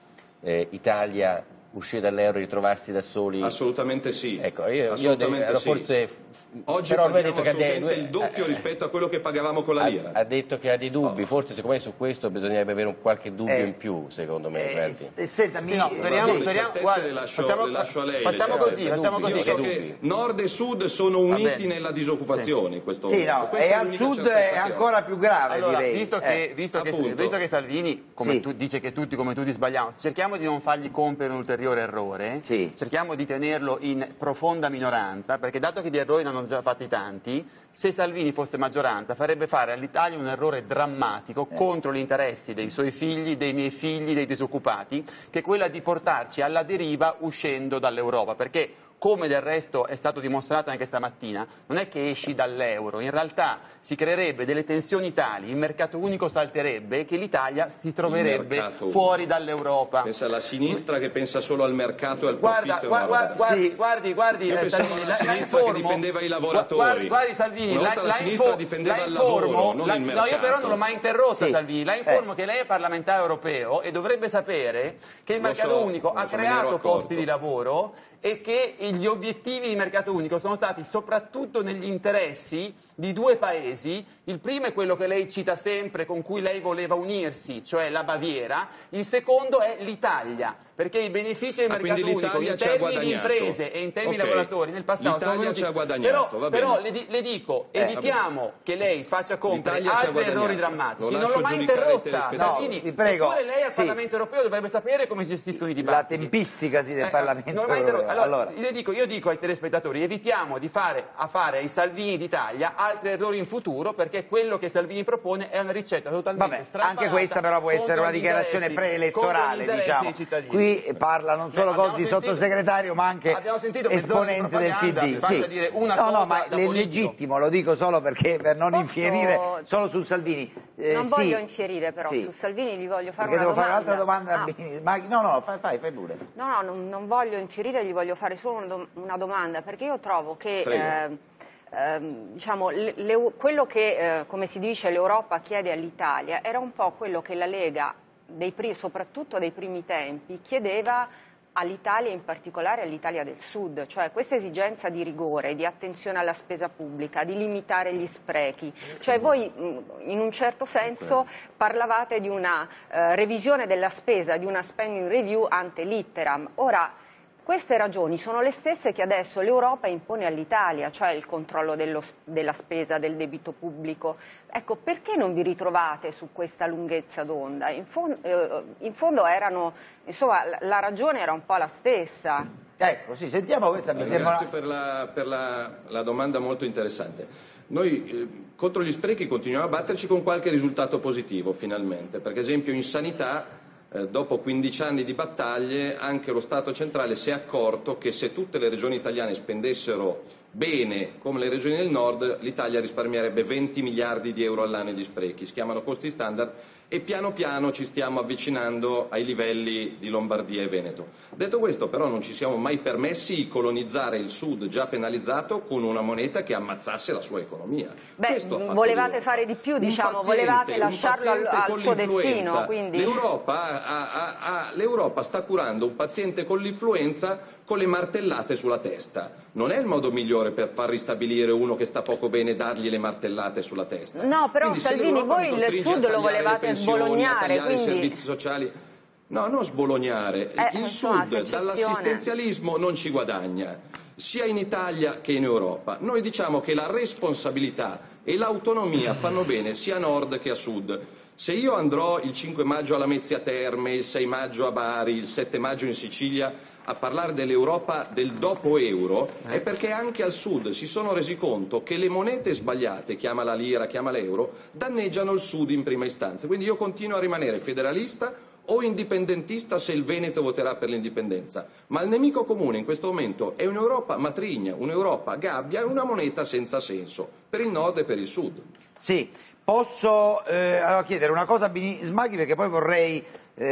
eh, Italia, uscire dall'euro e ritrovarsi da soli? Assolutamente sì. Ecco, io, Assolutamente io allora sì. forse... Oggi però lui ha paghiamo detto che ha, assolutamente il doppio eh, rispetto a quello che pagavamo con la lira. Ha, ha detto che ha dei dubbi, Oh. forse secondo me su questo bisognerebbe avere un qualche dubbio Eh, in più, secondo me. Eh, guardi. eh, senta, mi- Sì, no, speriamo, Guardi, speriamo, le guarda, le lascio, facciamo, le lascio a lei. facciamo le così, certezze. facciamo così. Io so dubbi. che nord e sud sono Va uniti bene. nella disoccupazione in questo Sì, momento. no, Questa e è al l'unica sud certezza è che ho. ancora più grave, Allora, direi. visto che, Eh. visto, che, appunto. visto che Salvini, come Sì. tu, dice che tutti come tutti sbagliamo, cerchiamo di non fargli compiere un ulteriore errore, Sì. cerchiamo di tenerlo in profonda minoranza, perché dato che di errori ne hanno già fatti tanti, se Salvini fosse maggioranza farebbe fare all'Italia un errore drammatico Eh. contro gli interessi dei suoi figli, dei miei figli, dei disoccupati, che è quella di portarci alla deriva uscendo dall'Europa, perché come del resto è stato dimostrato anche stamattina, non è che esci dall'euro, in realtà si creerebbe delle tensioni tali, il mercato unico salterebbe e che l'Italia si troverebbe mercato fuori dall'Europa. Pensa alla sinistra che pensa solo al mercato e al Guarda, profitto. gua- gua- guardi, Sì. guardi, guardi, Io eh, pensavo Salvini, alla la, la sinistra che informo, difendeva i gua- lavoratori. Guardi, guardi Salvini, Una la, volta la la sinistra info- difendeva la il informo, lavoro, non la- il no, io mercato. però non l'ho mai interrotta Sì. Salvini, la informo Eh. che lei è parlamentare europeo e dovrebbe sapere che il Lo mercato so, unico ha me ne ero creato accorto. posti di lavoro e che gli obiettivi di mercato unico sono stati soprattutto negli interessi di due paesi. Il primo è quello che lei cita sempre, con cui lei voleva unirsi, cioè la Baviera. Il secondo è l'Italia, perché i benefici del Ah, mercato quindi unico l'Italia in ci ha termini di guadagnato. imprese e in termini Ok. di lavoratori nel passato sono L'Italia venuti. ci ha guadagnato, però, va bene. però le, di- le dico, Eh, evitiamo che lei faccia compiere L'Italia ci ha altri errori guadagnato. drammatici. Lo Non l'ho lascio mai giudicare i interrotta, telespettatori. Salvini. No, vi prego. Eppure lei al Sì. Parlamento europeo dovrebbe sapere come gestiscono i dibattiti. La tempistica sì, del Eh, Parlamento non l'ho mai europeo. interrotta. Allora, Allora. io dico, io dico ai telespettatori, evitiamo di fare a fare ai Salvini d'Italia altri errori in futuro, perché quello che Salvini propone è una ricetta totalmente Vabbè, strampalata anche questa però può essere contro una gli dichiarazione interessi- preelettorale, contro gli interessi diciamo. dei cittadini. Qui parla non solo Beh, col abbiamo di sentito- sottosegretario, ma anche abbiamo sentito mezz'ora di esponente del P propaganda, D. mi basta Sì. dire una no, no, cosa ma da è politico. legittimo, lo dico solo perché per non Posso- infierire solo su Salvini. Eh, non sì. voglio infierire però, Sì. su Salvini gli voglio fare Perché una devo fare domanda. un'altra domanda a Ah. Bini- ma- no, no, fai, fai, fai pure. No, no, non, non voglio infierire, gli voglio fare solo una, dom- una domanda, perché io trovo che Prego. eh, ehm, diciamo, le- le- quello che, eh, come si dice, l'Europa chiede all'Italia era un po' quello che la Lega, dei pri- soprattutto dei primi tempi, chiedeva all'Italia, in particolare all'Italia del Sud, cioè questa esigenza di rigore, di attenzione alla spesa pubblica, di limitare gli sprechi. Cioè voi mh, in un certo senso parlavate di una eh, revisione della spesa, di una spending review ante litteram. Ora, queste ragioni sono le stesse che adesso l'Europa impone all'Italia, cioè il controllo dello- della spesa, del debito pubblico. Ecco, perché non vi ritrovate su questa lunghezza d'onda? In, fon- eh, in fondo erano, insomma, la, la ragione era un po' la stessa. Ecco, sì, sentiamo questa, mi Eh, sembra Grazie per, la, per la, la domanda molto interessante. Noi eh, contro gli sprechi continuiamo a batterci con qualche risultato positivo finalmente. Per esempio in sanità, eh, dopo quindici anni di battaglie, anche lo Stato centrale si è accorto che se tutte le regioni italiane spendessero bene come le regioni del nord, l'Italia risparmierebbe venti miliardi di euro all'anno di sprechi. Si chiamano costi standard e piano piano ci stiamo avvicinando ai livelli di Lombardia e Veneto. Detto questo, però, non ci siamo mai permessi di colonizzare il Sud già penalizzato con una moneta che ammazzasse la sua economia. Beh, Questo ha fatto volevate l'Europa. fare di più, Un diciamo, paziente- volevate un lasciarlo al, paziente al con suo l'influenza. destino. Quindi... L'Europa, ha- ha- ha- L'Europa sta curando un paziente con l'influenza con le martellate sulla testa. Non è il modo migliore per far ristabilire uno che sta poco bene, dargli le martellate sulla testa. No, però, Quindi, se Salvini, l'Europa voi mi il costringe Sud a lo tagliare volevate le pensioni, sbolognare, a tagliare quindi- i servizi sociali. No, non sbolognare. Eh, il insomma, Sud secessione. dall'assistenzialismo non ci guadagna, sia in Italia che in Europa. Noi diciamo che la responsabilità e l'autonomia fanno bene sia a nord che a sud. Se io andrò il cinque maggio alla Lamezia Terme, il sei maggio a Bari, il sette maggio in Sicilia a parlare dell'Europa del dopo euro, è perché anche al sud si sono resi conto che le monete sbagliate, chiama la lira, chiama l'euro, danneggiano il sud in prima istanza. Quindi io continuo a rimanere federalista o indipendentista se il Veneto voterà per l'indipendenza, ma il nemico comune in questo momento è un'Europa matrigna, un'Europa gabbia e una moneta senza senso, per il nord e per il sud. Sì, posso eh, allora chiedere una cosa a Bini Smaghi, perché poi vorrei,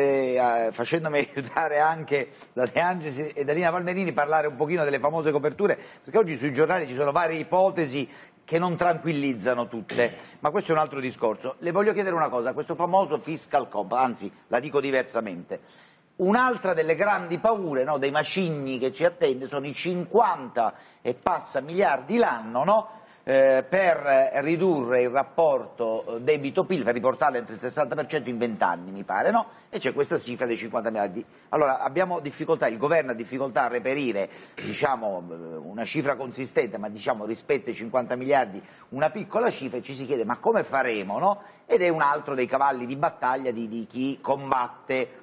eh, facendomi aiutare anche da De Angelis e da Nina Palmerini, parlare un pochino delle famose coperture, perché oggi sui giornali ci sono varie ipotesi che non tranquillizzano tutte, ma questo è un altro discorso. Le voglio chiedere una cosa, questo famoso fiscal compact, anzi la dico diversamente, un'altra delle grandi paure, no, dei macigni che ci attende sono i cinquanta e passa miliardi l'anno, no, eh, per ridurre il rapporto debito-P I L, per riportarlo entro il sessanta per cento in venti anni, mi pare, no? E c'è questa cifra dei cinquanta miliardi. Allora, abbiamo difficoltà, il governo ha difficoltà a reperire, diciamo, una cifra consistente, ma diciamo rispetto ai cinquanta miliardi una piccola cifra, e ci si chiede ma come faremo, no? Ed è un altro dei cavalli di battaglia di, di chi combatte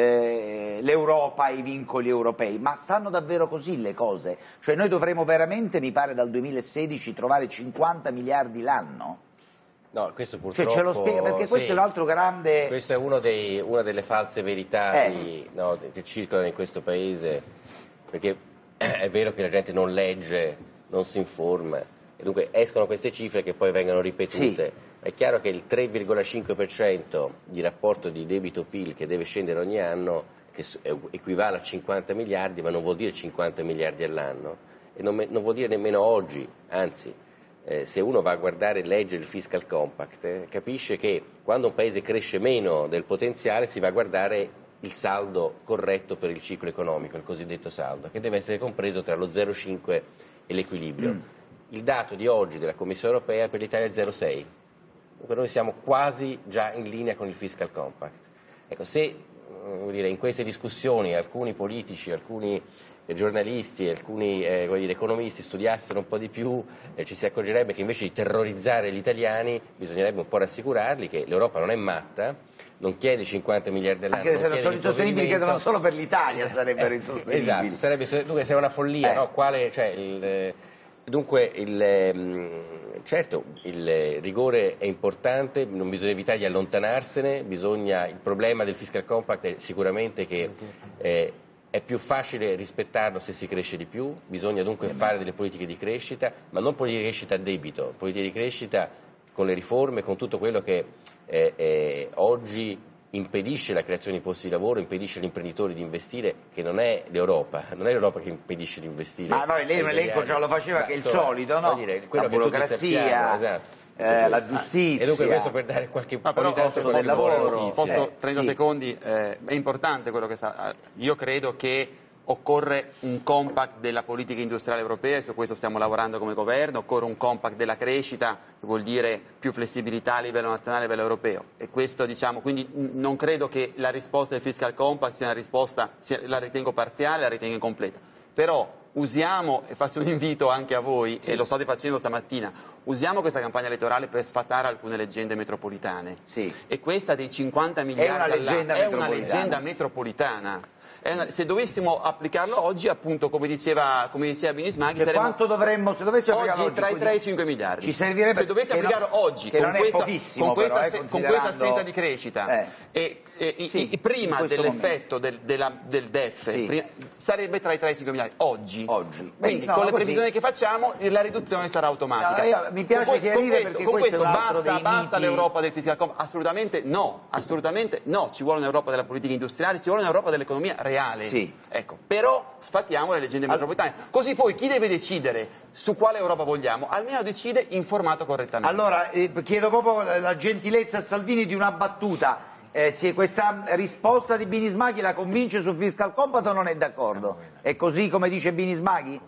Eh, l'Europa e i vincoli europei. Ma stanno davvero così le cose? Cioè noi dovremo veramente, mi pare dal duemilasedici, trovare cinquanta miliardi l'anno? No, questo purtroppo... Cioè ce lo spiega, perché questo sì, è un altro grande... Questo è uno dei, una delle false verità Eh. di, no, che circolano in questo paese, perché è vero che la gente non legge, non si informa, e dunque escono queste cifre che poi vengono ripetute. Sì. È chiaro che il tre virgola cinque per cento di rapporto di debito-P I L che deve scendere ogni anno, che equivale a cinquanta miliardi, ma non vuol dire cinquanta miliardi all'anno, e non, non vuol dire nemmeno oggi, anzi, eh, se uno va a guardare e legge il fiscal compact, eh, capisce che quando un paese cresce meno del potenziale si va a guardare il saldo corretto per il ciclo economico, il cosiddetto saldo, che deve essere compreso tra lo zero virgola cinque e l'equilibrio. Mm. Il dato di oggi della Commissione europea per l'Italia è zero virgola sei. Dunque noi siamo quasi già in linea con il fiscal compact. Ecco, se vuol dire, in queste discussioni alcuni politici, alcuni eh, giornalisti, alcuni eh, vuol dire, economisti studiassero un po' di più, eh, ci si accorgerebbe che invece di terrorizzare gli italiani bisognerebbe un po' rassicurarli che l'Europa non è matta, non chiede cinquanta miliardi all'anno. Anche se sono insostenibili, chiedono solo per l'Italia, sarebbero eh, insostenibili. Esatto, sarebbe, dunque sei una follia, eh. no? Quale, cioè, il, dunque il, certo il rigore è importante, non bisogna evitare di allontanarsene, bisogna, il problema del fiscal compact è sicuramente che eh, è più facile rispettarlo se si cresce di più, bisogna dunque fare delle politiche di crescita, ma non politiche di crescita a debito, politiche di crescita con le riforme, con tutto quello che eh, eh, oggi impedisce la creazione di posti di lavoro, impedisce agli imprenditori di investire, che non è l'Europa, non è l'Europa che impedisce di investire. Ma noi lei un elenco già lo faceva, ma che è il solito, no? Dire, la burocrazia, esatto. eh, la giustizia. E dunque questo per dare qualche no, però posso, posso, lavoro. Posso, Eh, trenta sì. secondi, eh, è importante quello che sta... Io credo che occorre un compact della politica industriale europea, e su questo stiamo lavorando come governo, occorre un compact della crescita, che vuol dire più flessibilità a livello nazionale e a livello europeo. E questo, diciamo, quindi non credo che la risposta del fiscal compact sia una risposta, sia, la ritengo parziale, la ritengo incompleta. Però usiamo, e faccio un invito anche a voi, sì, e lo state facendo stamattina, usiamo questa campagna elettorale per sfatare alcune leggende metropolitane. Sì. E questa dei cinquanta miliardi è una leggenda è una metropolitana. leggenda metropolitana. Se dovessimo applicarlo oggi, appunto, come diceva, come diceva Binismaghi, per quanto dovremmo, se dovessimo applicarlo oggi, tra i tre e i cinque miliardi. Ci servirebbe, se dovesse applicarlo non, oggi, che con, non questa, è pochissimo, con, questa, però, eh, con questa assenza di crescita, eh. e, e, sì, e prima dell'effetto del, della, del D E F, sì, prima, sarebbe tra i tre e i cinque miliardi, oggi. oggi. Quindi, Beh, no, con le così. previsioni che facciamo, la riduzione sarà automatica. No, io, mi piace con, chiarire, con questo, perché con questo questo è un altro basta, dei basta miti... l'Europa del fiscal compact? Assolutamente no, assolutamente no. Ci vuole un'Europa della politica industriale, ci vuole un'Europa dell'economia reale. Sì. Ecco, però sfatiamo le leggende metropolitane. Così poi chi deve decidere su quale Europa vogliamo, almeno decide informato correttamente. Allora, eh, chiedo proprio la gentilezza a Salvini di una battuta. Eh, se questa risposta di Binismaghi la convince sul fiscal compact o non è d'accordo? È così come dice Binismaghi?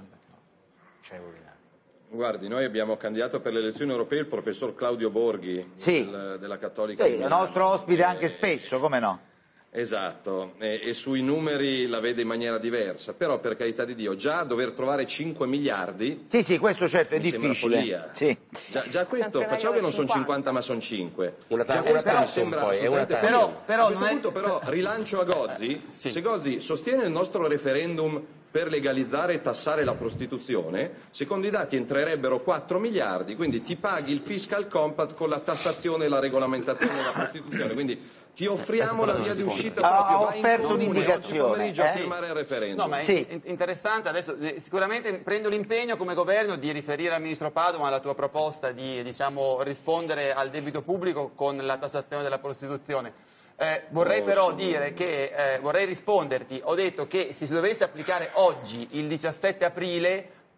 Guardi, noi abbiamo candidato per le elezioni europee il professor Claudio Borghi, sì, del, della Cattolica. Sì, il nostro ospite anche spesso, come no? Esatto, e, e sui numeri la vede in maniera diversa, però per carità di Dio già dover trovare cinque miliardi... Sì, sì, questo certo è mi difficile. sembra follia. Sì. Già, già questo, facciamo che non sono cinquanta ma sono cinque. Una già una questo mi tantum, sembra poi, è una assolutamente tantum. follia. Però- però a questo non è- punto però rilancio a Gozzi, Sì. se Gozzi sostiene il nostro referendum per legalizzare e tassare la prostituzione, secondo i dati entrerebbero quattro miliardi, quindi ti paghi il fiscal compact con la tassazione e la regolamentazione della prostituzione, quindi ti offriamo la via di uscita Ha proprio, vai in offerto comune un'indicazione, oggi pomeriggio eh? a firmare il referendum. No, ma è Sì. in- interessante, adesso eh, sicuramente prendo l'impegno come governo di riferire al Ministro Padoan la tua proposta di, diciamo, rispondere al debito pubblico con la tassazione della prostituzione. Eh, vorrei Oh, però sì. dire che, eh, vorrei risponderti, ho detto che se si dovesse applicare oggi, il diciassette aprile,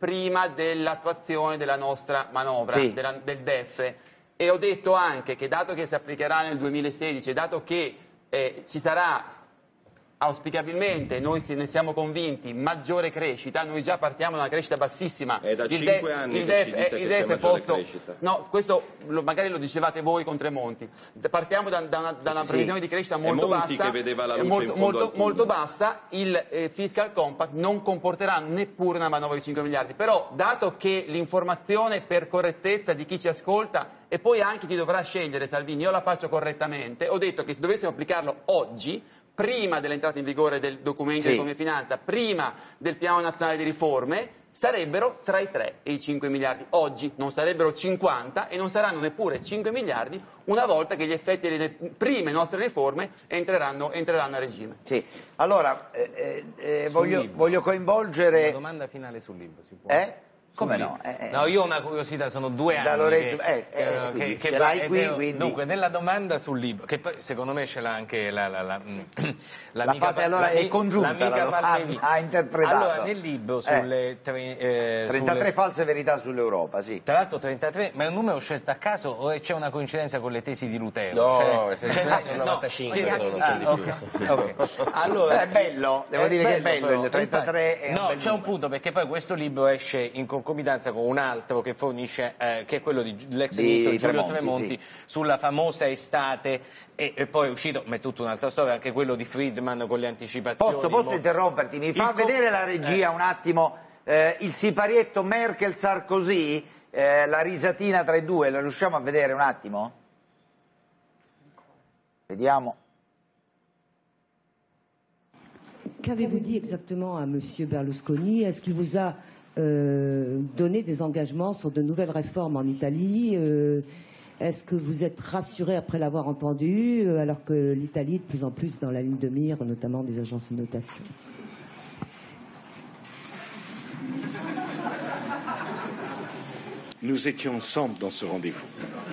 prima dell'attuazione della nostra manovra, sì. della, del D E F, e ho detto anche che dato che si applicherà nel duemilasedici, dato che eh, ci sarà auspicabilmente, noi ne siamo convinti, maggiore crescita, noi già partiamo da una crescita bassissima. È da il cinque D E F, anni il che D E F, ci dite il che D E F c'è è maggiore posto, crescita. no, questo lo, magari lo dicevate voi con Tremonti, partiamo da, da, una, da una previsione sì. di crescita È molto Monti bassa, che vedeva la luce molto, in fondo molto, al tunnel. molto bassa, il eh, fiscal compact non comporterà neppure una manovra di cinque miliardi, però dato che l'informazione per correttezza di chi ci ascolta e poi anche chi dovrà scegliere Salvini, io la faccio correttamente, ho detto che se dovessimo applicarlo oggi, prima dell'entrata in vigore del documento sì. di economia e finanza, prima del piano nazionale di riforme, sarebbero tra i tre e i cinque miliardi. Oggi non sarebbero cinquanta e non saranno neppure cinque miliardi una volta che gli effetti delle prime nostre riforme entreranno, entreranno a regime. Sì. Allora, eh, eh, voglio, voglio coinvolgere... Una domanda finale sul libro, si può? Eh? Come Sul no? libro. Eh, eh. No, io ho una curiosità, sono due Da anni Lorenzo- che, eh, eh, che- quindi che- ce che l'hai va- qui, ed è- quindi- Dunque, nella domanda sul libro, che poi secondo me ce l'ha anche la, la, la, La fate allora, è congiunta, l'amica la- Palmini. ha interpretato. Allora, nel libro sulle, tre, eh, trentatré sulle- false verità sull'Europa, sì. tra l'altro trentatré, ma è un numero scelto a caso o c'è una coincidenza con le tesi di Lutero? No, Cioè- no, sono cioè- novantacinque, sì, sono- ah, sono di ok, ok. Allora, È bello, devo è dire che è bello, però. il trentatré è un No, bel c'è un numero. punto, perché poi questo libro esce in concomitanza con un altro che fornisce, eh, che è quello di, dell'ex Di ministro Giulio Tremonti, Tremonti, sì. sulla famosa estate, e, e poi è uscito, ma è tutta un'altra storia, anche quello di Friedman con le anticipazioni. Posso, posso mo- interromperti? Mi fa Il co- vedere la regia un attimo eh, il siparietto Merkel-Sarkozy, eh, la risatina tra i due, la riusciamo a vedere un attimo? Vediamo. Qu'avez-vous dit exactement à M. Berlusconi? Est-ce qu'il vous a euh, donné des engagements sur de nouvelles réformes en Italie? Euh, Est-ce que vous êtes rassuré après l'avoir entendu, euh, alors que l'Italie est de plus en plus dans la ligne de mire, notamment des agences de notation? Nous étions ensemble dans ce rendez-vous.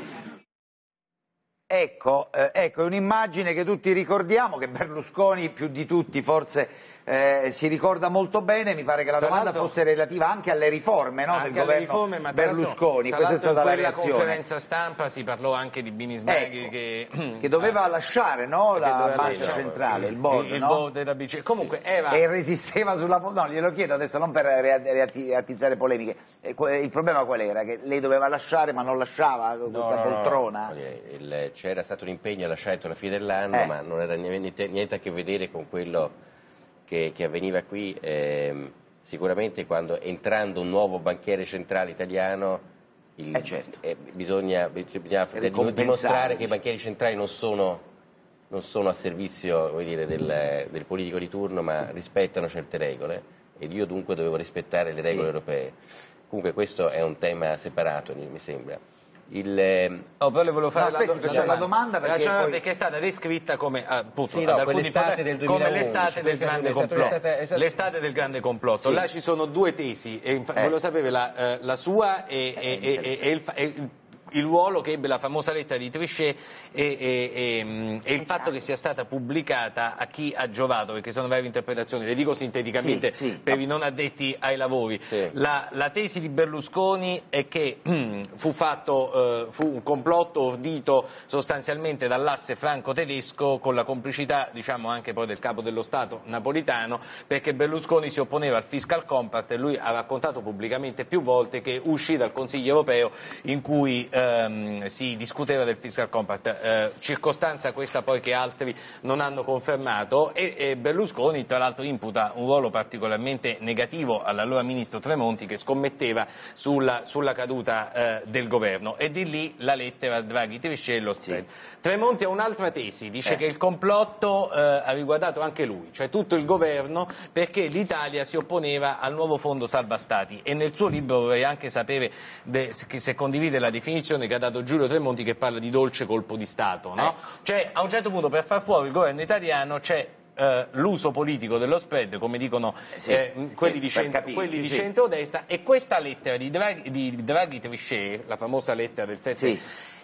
Ecco, eh, ecco, è un'immagine che tutti ricordiamo, che Berlusconi più di tutti forse eh, si ricorda molto bene. Mi pare che la Tra domanda l'altro- fosse relativa anche alle riforme, no, del Anche alle governo riforme, ma tra l'altro- Berlusconi, tra questa è l'altro stata la in quella reazione. conferenza stampa si parlò anche di Binisberghi Ecco, che, che doveva lasciare, no, che la doveva banca lasciare centrale, il board, il, il no? board della B C E. Comunque era E resisteva sulla... No, glielo chiedo adesso non per rea- reati- reattizzare polemiche. Eh, que- Il problema qual era? Che lei doveva lasciare ma non lasciava questa No, no, no, poltrona? no. Il- C'era stato un impegno a lasciare entro la fine dell'anno, Eh. ma non era niente, niente a che vedere con quello che, che avveniva qui. Ehm, sicuramente quando entrando un nuovo banchiere centrale italiano il- Eh, certo. eh, bisogna, bisogna Deve dim- compensare, dimostrare che i dice. banchieri centrali non sono, non sono a servizio, vuol dire, del, del politico di turno, ma rispettano certe regole, ed io dunque dovevo rispettare le regole Sì. europee. Comunque questo è un tema separato, mi sembra. Il, ehm, Oh, però le volevo fare No, aspetti, la, facciamo la domanda perché La- poi- perché è stata descritta come, ah, appunto, Sì, no, ad alcuni quell'estate poter- del come duemilaundici, l'estate del grande è stato complotto. l'estate- è stato- L'estate del grande complotto. Sì. Là ci sono due tesi, e infa- Eh. volevo sapere la, eh, la sua e, e- e- e- e il, fa- e il- il ruolo che ebbe la famosa lettera di Trichet e, e- e, mm, e il fatto che sia stata pubblicata a chi ha giovato, perché sono varie interpretazioni, le dico sinteticamente Sì, sì. per i non addetti ai lavori. Sì. La, la tesi di Berlusconi è che fu fatto, eh, fu un complotto ordito sostanzialmente dall'asse franco-tedesco con la complicità, diciamo, anche poi del capo dello Stato napolitano, perché Berlusconi si opponeva al fiscal compact e lui ha raccontato pubblicamente più volte che uscì dal Consiglio europeo in cui ehm, si discuteva del fiscal compact, eh, circostanza questa poi che altri non hanno confermato, e, e Berlusconi tra l'altro imputa un ruolo particolarmente negativo all'allora ministro Tremonti, che scommetteva sulla, sulla caduta eh, del governo, e di lì la lettera Draghi-Trichet e lo spread. Tremonti ha un'altra tesi, dice Eh. che il complotto eh, ha riguardato anche lui, cioè tutto il governo, perché l'Italia si opponeva al nuovo fondo salva stati, e nel suo libro vorrei anche sapere de- se- se condivide la definizione che ha dato Giulio Tremonti, che parla di dolce colpo di Stato, no? Cioè a un certo punto per far fuori il governo italiano c'è eh, l'uso politico dello spread, come dicono sì, eh, quelli, sì, di, per centro, capirci, quelli di sì. centrodestra, e questa lettera di Draghi, di Draghi-Trichet, la famosa lettera del sette, Sì.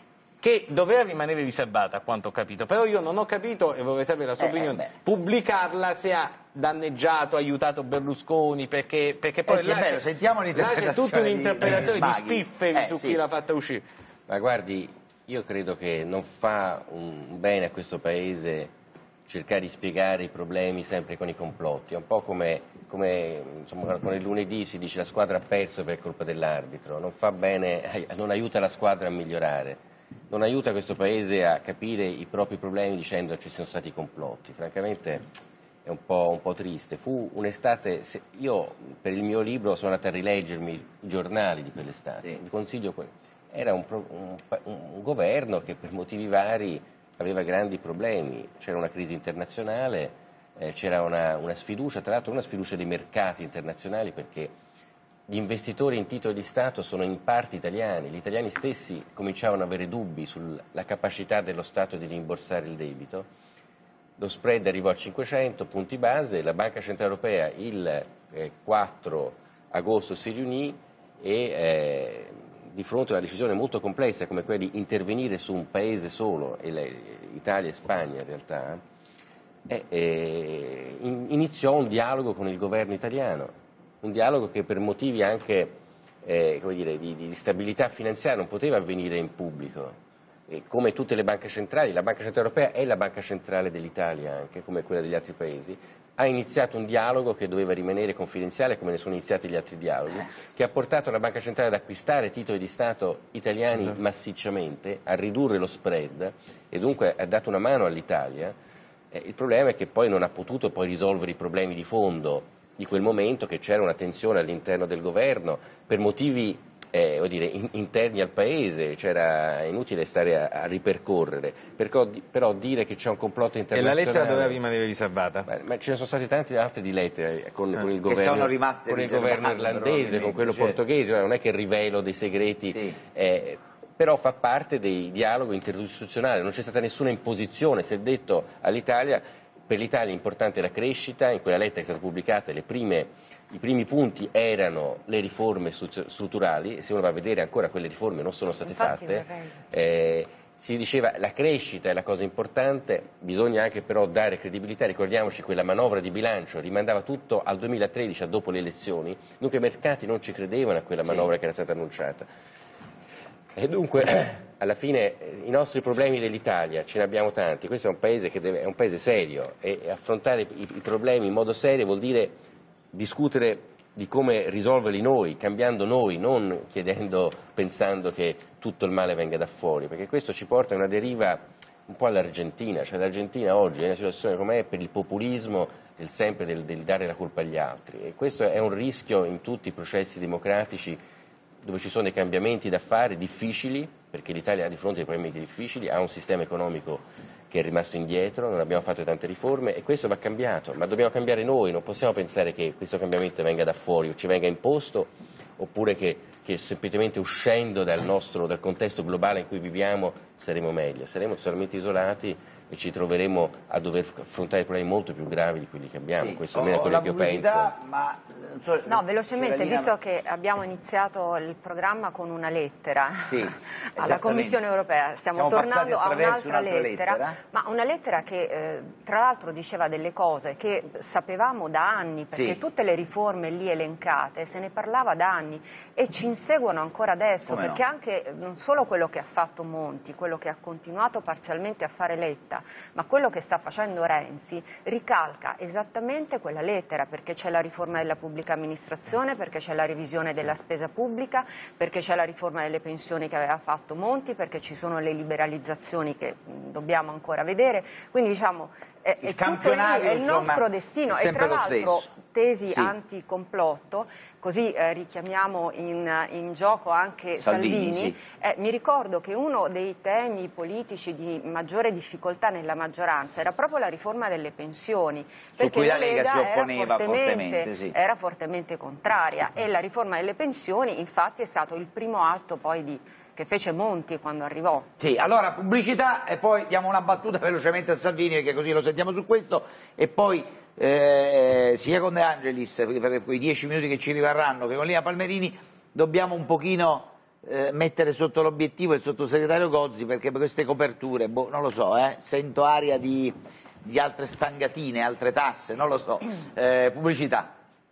che doveva rimanere riservata a quanto ho capito, però io non ho capito, e vorrei sapere la sua Eh, opinione, beh. pubblicarla se ha danneggiato, aiutato Berlusconi, perché, perché poi eh sì, là, è bello, sentiamo là c'è tutto un interpretatorio di, di spifferi eh, su sì. chi l'ha fatta uscire. Ma guardi, io credo che non fa un bene a questo Paese cercare di spiegare i problemi sempre con i complotti. È un po' come, come insomma, con il lunedì si dice la squadra ha perso per colpa dell'arbitro. Non fa bene, non aiuta la squadra a migliorare. Non aiuta questo Paese a capire i propri problemi dicendo che ci sono stati complotti. Francamente è un po', un po' triste. Fu un'estate, se, io per il mio libro sono andato a rileggermi i giornali di quell'estate, sì. vi consiglio quello. Era un, un, un governo che per motivi vari aveva grandi problemi, c'era una crisi internazionale, eh, c'era una, una sfiducia, tra l'altro una sfiducia dei mercati internazionali perché gli investitori in titoli di Stato sono in parte italiani, gli italiani stessi cominciavano ad avere dubbi sulla capacità dello Stato di rimborsare il debito, lo spread arrivò a cinquecento punti base, la Banca Centrale Europea il eh, quattro agosto si riunì e eh, di fronte a una decisione molto complessa come quella di intervenire su un paese solo, e le, Italia e Spagna in realtà, eh, eh, in, iniziò un dialogo con il governo italiano, un dialogo che per motivi anche eh, come dire, di, di stabilità finanziaria non poteva avvenire in pubblico. E come tutte le banche centrali, la Banca Centrale Europea è la banca centrale dell'Italia anche, come quella degli altri paesi, ha iniziato un dialogo che doveva rimanere confidenziale, come ne sono iniziati gli altri dialoghi, che ha portato la Banca Centrale ad acquistare titoli di Stato italiani massicciamente, a ridurre lo spread e dunque ha dato una mano all'Italia. Eh, il problema è che poi non ha potuto poi risolvere i problemi di fondo di quel momento, che c'era una tensione all'interno del governo per motivi Eh, vuol dire, in, interni al Paese, c'era inutile stare a, a ripercorrere, però, però dire che c'è un complotto internazionale... E la lettera dove rimaneva riservata? Ma, ma ce ne sono stati tanti altri di lettere con, ah, con il governo, con il governo irlandese, con quello certo. portoghese, non è che rivelo dei segreti, sì. eh, però fa parte dei dialoghi interistituzionali, non c'è stata nessuna imposizione, si è detto all'Italia, per l'Italia è importante la crescita, in quella lettera che è stata pubblicata le prime... I primi punti erano le riforme strutturali, e se uno va a vedere ancora quelle riforme non sono state Infatti, fatte, eh, si diceva la crescita è la cosa importante, bisogna anche però dare credibilità, ricordiamoci quella manovra di bilancio rimandava tutto al duemilatredici, a dopo le elezioni, dunque i mercati non ci credevano a quella manovra sì. che era stata annunciata. E dunque alla fine i nostri problemi dell'Italia ce ne abbiamo tanti, questo è un paese che deve, è un paese serio e affrontare i, i problemi in modo serio vuol dire discutere di come risolverli noi, cambiando noi, non chiedendo, pensando che tutto il male venga da fuori, perché questo ci porta a una deriva un po' all'Argentina, cioè l'Argentina oggi è in una situazione come è per il populismo del sempre del, del dare la colpa agli altri e questo è un rischio in tutti i processi democratici dove ci sono dei cambiamenti da fare difficili, perché l'Italia ha di fronte a problemi difficili, ha un sistema economico che è rimasto indietro, non abbiamo fatto tante riforme e questo va cambiato, ma dobbiamo cambiare noi, non possiamo pensare che questo cambiamento venga da fuori o ci venga imposto oppure che, che semplicemente uscendo dal nostro, dal contesto globale in cui viviamo saremo meglio, saremo totalmente isolati e ci troveremo a dover affrontare problemi molto più gravi di quelli che abbiamo, sì, questo almeno è quello che io penso. Ma, so, no, velocemente, Giovanina... visto che abbiamo iniziato il programma con una lettera sì, alla Commissione Europea, stiamo Siamo tornando a un'altra, un'altra lettera, lettera, ma una lettera che eh, tra l'altro diceva delle cose che sapevamo da anni, perché sì. tutte le riforme lì elencate se ne parlava da anni e ci inseguono ancora adesso, Come perché no? anche non solo quello che ha fatto Monti, quello che ha continuato parzialmente a fare Letta, ma quello che sta facendo Renzi ricalca esattamente quella lettera, perché c'è la riforma della pubblica amministrazione, perché c'è la revisione della spesa pubblica, perché c'è la riforma delle pensioni che aveva fatto Monti, perché ci sono le liberalizzazioni che mh, dobbiamo ancora vedere, quindi diciamo è, il è tutto lì, è il insomma, nostro destino e tra l'altro tesi sì. anticomplotto, così eh, richiamiamo in, in gioco anche Salvini, Salvini, sì. eh, mi ricordo che uno dei temi politici di maggiore difficoltà nella maggioranza era proprio la riforma delle pensioni, perché cui la la Lega Lega si opponeva era fortemente, fortemente, sì. era fortemente contraria e la riforma delle pensioni infatti è stato il primo atto poi di, che fece Monti quando arrivò. Sì, allora pubblicità e poi diamo una battuta velocemente a Salvini perché così lo sentiamo su questo e poi eh, sia con De Angelis per quei dieci minuti che ci rivarranno che con Lina Palmerini dobbiamo un pochino eh, mettere sotto l'obiettivo il sottosegretario Gozzi perché per queste coperture, boh, non lo so, eh, sento aria di di altre stangatine, altre tasse, non lo so. Eh, pubblicità.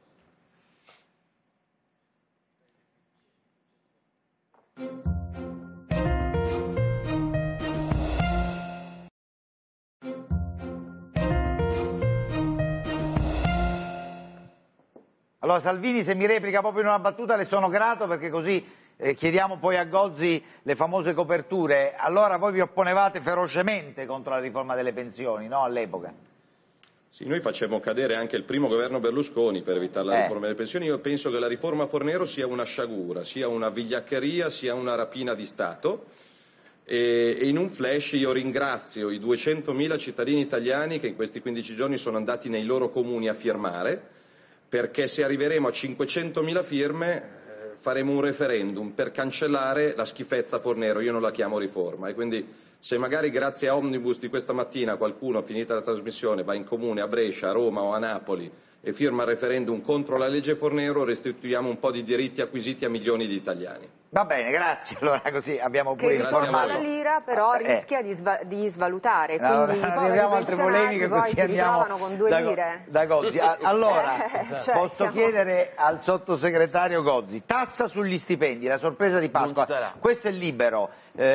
Allora Salvini, se mi replica proprio in una battuta le sono grato, perché così eh, chiediamo poi a Gozzi le famose coperture. Allora voi vi opponevate ferocemente contro la riforma delle pensioni, no, all'epoca? Sì, noi facemmo cadere anche il primo governo Berlusconi per evitare la Eh. riforma delle pensioni. Io penso che la riforma Fornero sia una sciagura, sia una vigliaccheria, sia una rapina di Stato. E, e in un flash io ringrazio i duecentomila cittadini italiani che in questi quindici giorni sono andati nei loro comuni a firmare, perché se arriveremo a cinquecentomila firme eh, faremo un referendum per cancellare la schifezza Fornero. Io non la chiamo riforma, e quindi se magari grazie a Omnibus di questa mattina qualcuno, finita la trasmissione, va in comune a Brescia, a Roma o a Napoli e firma il referendum contro la legge Fornero, restituiamo un po' di diritti acquisiti a milioni di italiani. Va bene, grazie, allora così abbiamo Che pure riforma informato. la lira però Eh. rischia di, sva- di svalutare, Allora, quindi i poveri arriviamo a altre pensionati polemiche, poi così si andiamo ritrovano con due da, lire. da Gozzi. A- Allora, Eh, cioè, posso siamo- chiedere al sottosegretario Gozzi, tassa sugli stipendi, la sorpresa di Non ci Pasqua, sarà. questo è Libero,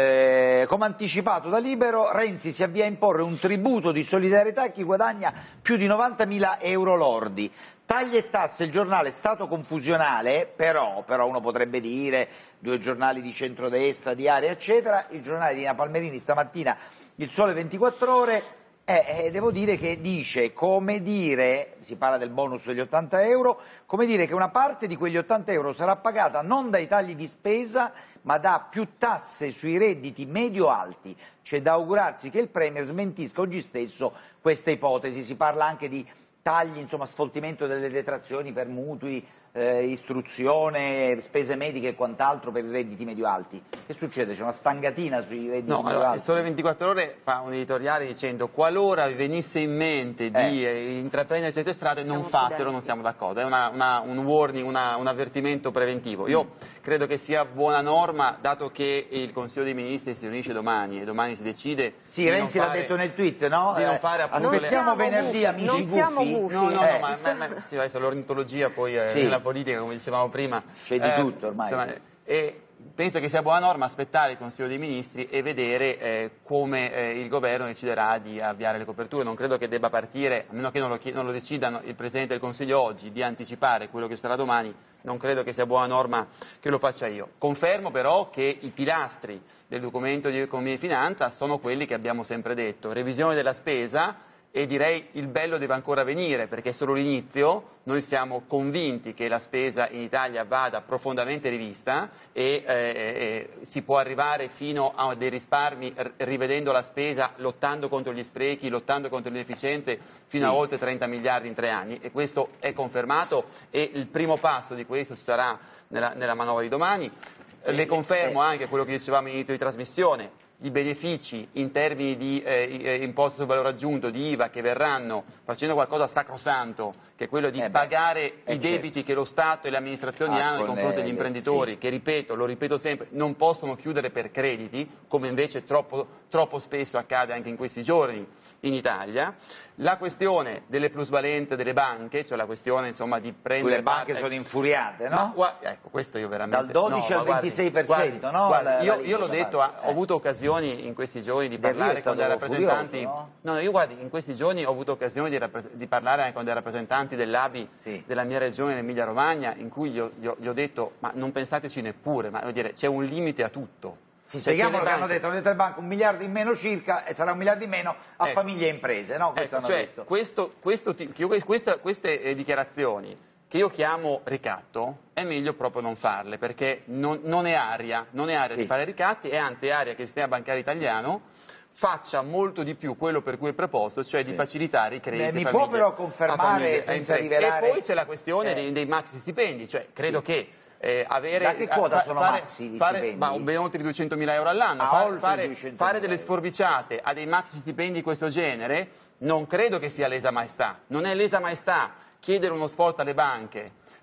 eh, come anticipato da Libero, Renzi si avvia a imporre un tributo di solidarietà a chi guadagna più di novantamila euro lordi. Tagli e tasse, il giornale è stato confusionale, però, però uno potrebbe dire, due giornali di centrodestra, di area, eccetera, il giornale di Nina Palmerini stamattina, Il Sole ventiquattro Ore, eh, eh, devo dire che dice, come dire, si parla del bonus degli ottanta euro, come dire che una parte di quegli ottanta euro sarà pagata non dai tagli di spesa, ma da più tasse sui redditi medio-alti. C'è da augurarsi che il Premier smentisca oggi stesso questa ipotesi. Si parla anche di tagli, insomma, sfoltimento delle detrazioni per mutui, eh, istruzione, spese mediche e quant'altro per i redditi medio-alti. Che succede? C'è una stangatina sui redditi No, allora, medio-alti? il Sole ventiquattro Ore fa un editoriale dicendo: qualora vi venisse in mente di eh. intraprendere certe strade, non Siamo fatelo, studenti. non siamo d'accordo. È una, una, un warning, una, un avvertimento preventivo. Io credo che sia buona norma, dato che il Consiglio dei Ministri si riunisce domani e domani si decide. Sì, di Renzi non l'ha fare- detto nel tweet, no? di non Eh, fare appunto aspettiamo le- venerdì, Non amici siamo gufi. gufi. No, no, Eh. no, ma, ma, ma sì, adesso l'ornitologia poi eh, Sì. nella politica, come dicevamo prima. C'è di tutto ormai. insomma, e penso che sia buona norma aspettare il Consiglio dei Ministri e vedere eh, come eh, il governo deciderà di avviare le coperture. Non credo che debba partire, a meno che non lo, chi- non lo decidano il Presidente del Consiglio oggi, di anticipare quello che sarà domani. Non credo che sia buona norma che lo faccia io. Confermo però che i pilastri del documento di economia e finanza sono quelli che abbiamo sempre detto: revisione della spesa. E direi il bello deve ancora venire, perché è solo l'inizio. Noi siamo convinti che la spesa in Italia vada profondamente rivista e eh, eh, si può arrivare fino a dei risparmi r- rivedendo la spesa, lottando contro gli sprechi, lottando contro l'inefficienza, fino a oltre trenta miliardi in tre anni, e questo è confermato, e il primo passo di questo ci sarà nella, nella manovra di domani. Le confermo anche quello che dicevamo all'inizio di trasmissione: i benefici in termini di eh, imposto sul valore aggiunto, di I V A, che verranno facendo qualcosa sacrosanto, che è quello di Eh beh, pagare eh i debiti certo. che lo Stato e le amministrazioni Ah, hanno nei con, confronti eh, degli le- imprenditori, sì. che ripeto, lo ripeto sempre, non possono chiudere per crediti, come invece troppo, troppo spesso accade anche in questi giorni in Italia. La questione delle plusvalenze delle banche, cioè la questione insomma di prendere Le banche parte- sono infuriate, no? Ma, gua- ecco, questo io veramente... Dal dodici no, al ma guardi, ventisei per cento, guardi, no? guardi, La- la io, linea io l'ho da detto, base, ho eh. avuto occasioni in questi giorni di Del Rio è parlare con dei stato rappresentanti... furioso, no? No, io guardi, in questi giorni ho avuto occasione di, rappre- di parlare anche con dei rappresentanti dell'A B I Sì. della mia regione, l'Emilia Romagna, in cui gli ho, gli ho- gli ho detto: ma non pensateci neppure, ma voglio dire, c'è un limite a tutto. Sì, Perché spieghiamo le che hanno banche- detto, hanno detto alle banche un miliardo in meno circa e sarà un miliardo in meno a Ecco. famiglie e imprese, no? Questo Ecco, hanno cioè, detto. questo, questo ti- che io- questa- queste eh, dichiarazioni, che io chiamo ricatto, è meglio proprio non farle, perché non, non è aria, non è aria Sì. di fare ricatti, è anzi aria che il sistema bancario italiano faccia molto di più quello per cui è preposto, cioè di Sì. facilitare i crediti. Beh, mi a può famiglie- però a confermare, famiglie e senza imprese. rivelare- E poi c'è la questione Eh. dei, dei maxi stipendi, cioè credo Sì. che eh, avere Da che quota fa- sono fare, maxi gli fare, stipendi? ma ben oltre i duecentomila euro all'anno, Ah, fare, oltre i fare, duecentomila fare delle euro. sforbiciate a dei maxi stipendi di questo genere non credo che sia lesa maestà. Non è lesa maestà chiedere uno sforzo alle banche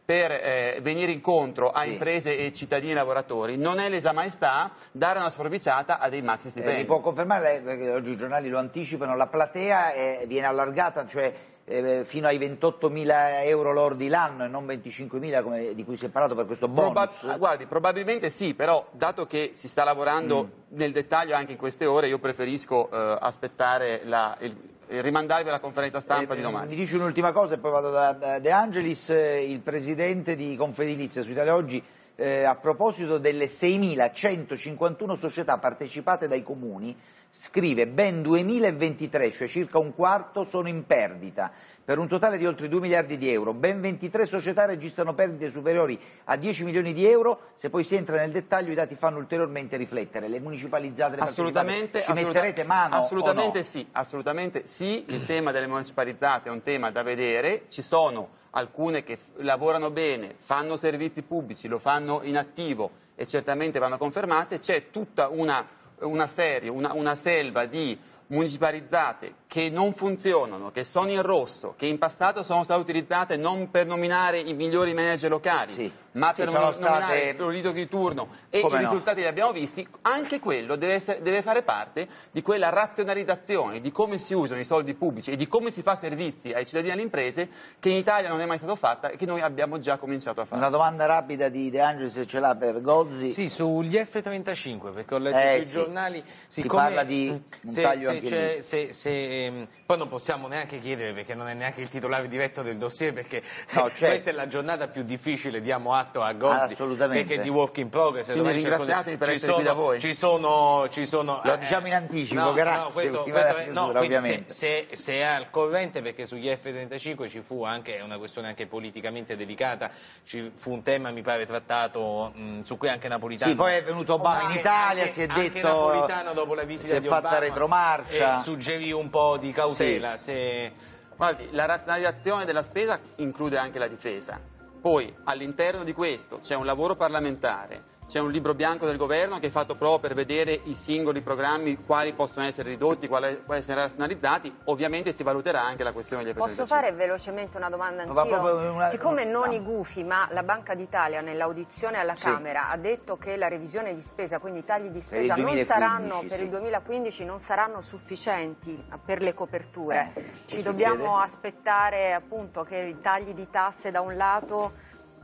per eh, venire incontro a sì. imprese e cittadini lavoratori, non è lesa maestà dare una sforbiciata a dei maxi stipendi. Eh, mi può confermare, perché oggi i giornali lo anticipano, la platea è, viene allargata, cioè eh, fino ai ventottomila euro lordi l'anno e non venticinquemila come di cui si è parlato per questo bonus? Proba- guardi, probabilmente sì, però dato che si sta lavorando mm. nel dettaglio anche in queste ore, io preferisco eh, aspettare la, il, rimandarvi alla conferenza stampa eh, di domani. Mi dici un'ultima cosa e poi vado da, da De Angelis, eh, il presidente di Confedilizia su Italia Oggi, eh, a proposito delle seimilacentocinquantuno società partecipate dai comuni, scrive ben duemilaventitré, cioè circa un quarto, sono in perdita, per un totale di oltre due miliardi di euro, ben ventitré società registrano perdite superiori a dieci milioni di euro, se poi si entra nel dettaglio i dati fanno ulteriormente riflettere, le municipalizzate, le assolutamente, ci metterete mano assolutamente o no? sì, assolutamente sì, il tema delle municipalizzate è un tema da vedere, ci sono alcune che lavorano bene, fanno servizi pubblici, lo fanno in attivo e certamente vanno confermate, c'è tutta una, una serie, una, una selva di municipalizzate che non funzionano, che sono in rosso, che in passato sono state utilizzate non per nominare i migliori manager locali, sì. ma sì, per nominare state... il prurito di turno, e Come i no? risultati li abbiamo visti, anche quello deve, essere, deve fare parte di quella razionalizzazione di come si usano i soldi pubblici e di come si fa servizi ai cittadini e alle imprese che in Italia non è mai stato fatta e che noi abbiamo già cominciato a fare. Una domanda rapida di De Angelis, se ce l'ha, per Gozzi. Sì, sugli F trentacinque, perché ho letto eh, sui sì. giornali... Si siccome, parla di un se, taglio se, anche cioè, lì. se, se, ehm, poi non possiamo neanche chiedere, perché non è neanche il titolare diretto del dossier, perché no, certo. questa è la giornata più difficile, diamo atto a Gozzi, assolutamente, perché di work in progress. Quindi ringraziatemi per essere qui da voi. Ci sono, ci sono, lo eh, diciamo in anticipo, no, grazie, no, questo, prima questo, della no, chiusura, ovviamente. Se, se, se è al corrente, perché sugli F trentacinque ci fu anche una questione anche politicamente delicata, ci fu un tema mi pare trattato mh, su cui anche Napolitano... Sì, poi è venuto Obama anche, in Italia, anche, si è anche detto... Napolitano dopo la visita si è di fatta Obama retromarcia. e suggerì un po' di cautela. Sì. Se... Guardi, la razionalizzazione della spesa include anche la difesa. Poi all'interno di questo c'è un lavoro parlamentare, c'è un libro bianco del governo che è fatto proprio per vedere i singoli programmi, quali possono essere ridotti, quali possono essere razionalizzati, ovviamente si valuterà anche la questione degli F trentacinque. Posso fare velocemente una domanda anch'io? Una... Siccome non no. i gufi, ma la Banca d'Italia nell'audizione alla sì. Camera ha detto che la revisione di spesa, quindi i tagli di spesa per non saranno, sì. per il duemilaquindici non saranno sufficienti per le coperture, eh, ci dobbiamo aspettare appunto che i tagli di tasse da un lato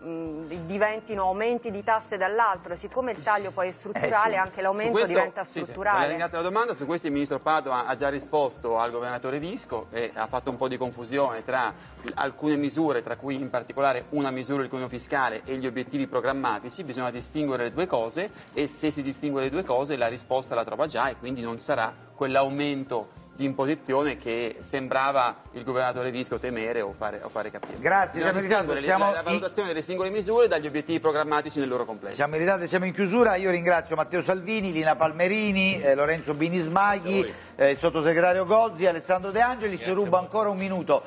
diventino aumenti di tasse dall'altro, siccome il taglio poi è strutturale, eh sì. anche l'aumento questo, diventa sì, strutturale. Sì, ringrazio la domanda, su questo il ministro Padoan ha già risposto al governatore Visco e ha fatto un po' di confusione tra alcune misure, tra cui in particolare una misura del cuneo fiscale e gli obiettivi programmatici, bisogna distinguere le due cose e se si distingue le due cose la risposta la trova già e quindi non sarà quell'aumento di imposizione che sembrava il governatore Visco temere o fare, o fare capire. Grazie, siamo in ritardo. Siamo la, la valutazione in... delle singole misure dagli obiettivi programmatici nel loro complesso. Siamo in ritardo, siamo in chiusura. Io ringrazio Matteo Salvini, Lina Palmerini, eh, Lorenzo Binismaghi, eh, il sottosegretario Gozzi, Alessandro De Angelis. Grazie, rubo ancora un minuto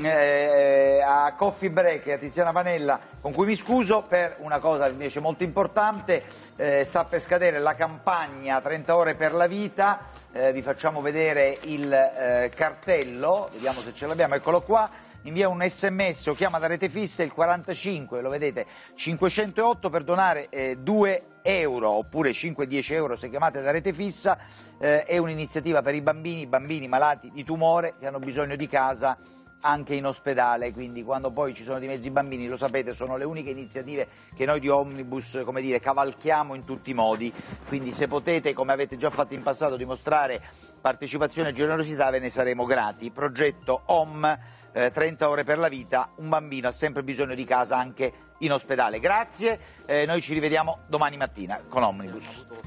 eh, a Coffee Break e a Tiziana Panella, con cui mi scuso per una cosa invece molto importante. Eh, sta per scadere la campagna trenta ore per la vita. Eh, vi facciamo vedere il eh, cartello, vediamo se ce l'abbiamo, eccolo qua. Invia un sms o chiama da rete fissa il quarantacinque, lo vedete, cinquecentootto per donare eh, due euro oppure cinque dieci euro se chiamate da rete fissa. Eh, è un'iniziativa per i bambini, bambini malati di tumore che hanno bisogno di casa anche in ospedale, quindi quando poi ci sono di mezzo i bambini, lo sapete, sono le uniche iniziative che noi di Omnibus, come dire, cavalchiamo in tutti i modi, quindi se potete, come avete già fatto in passato, dimostrare partecipazione e generosità, ve ne saremo grati. Progetto O M, eh, trenta ore per la vita, un bambino ha sempre bisogno di casa anche in ospedale. Grazie, eh, noi ci rivediamo domani mattina con Omnibus.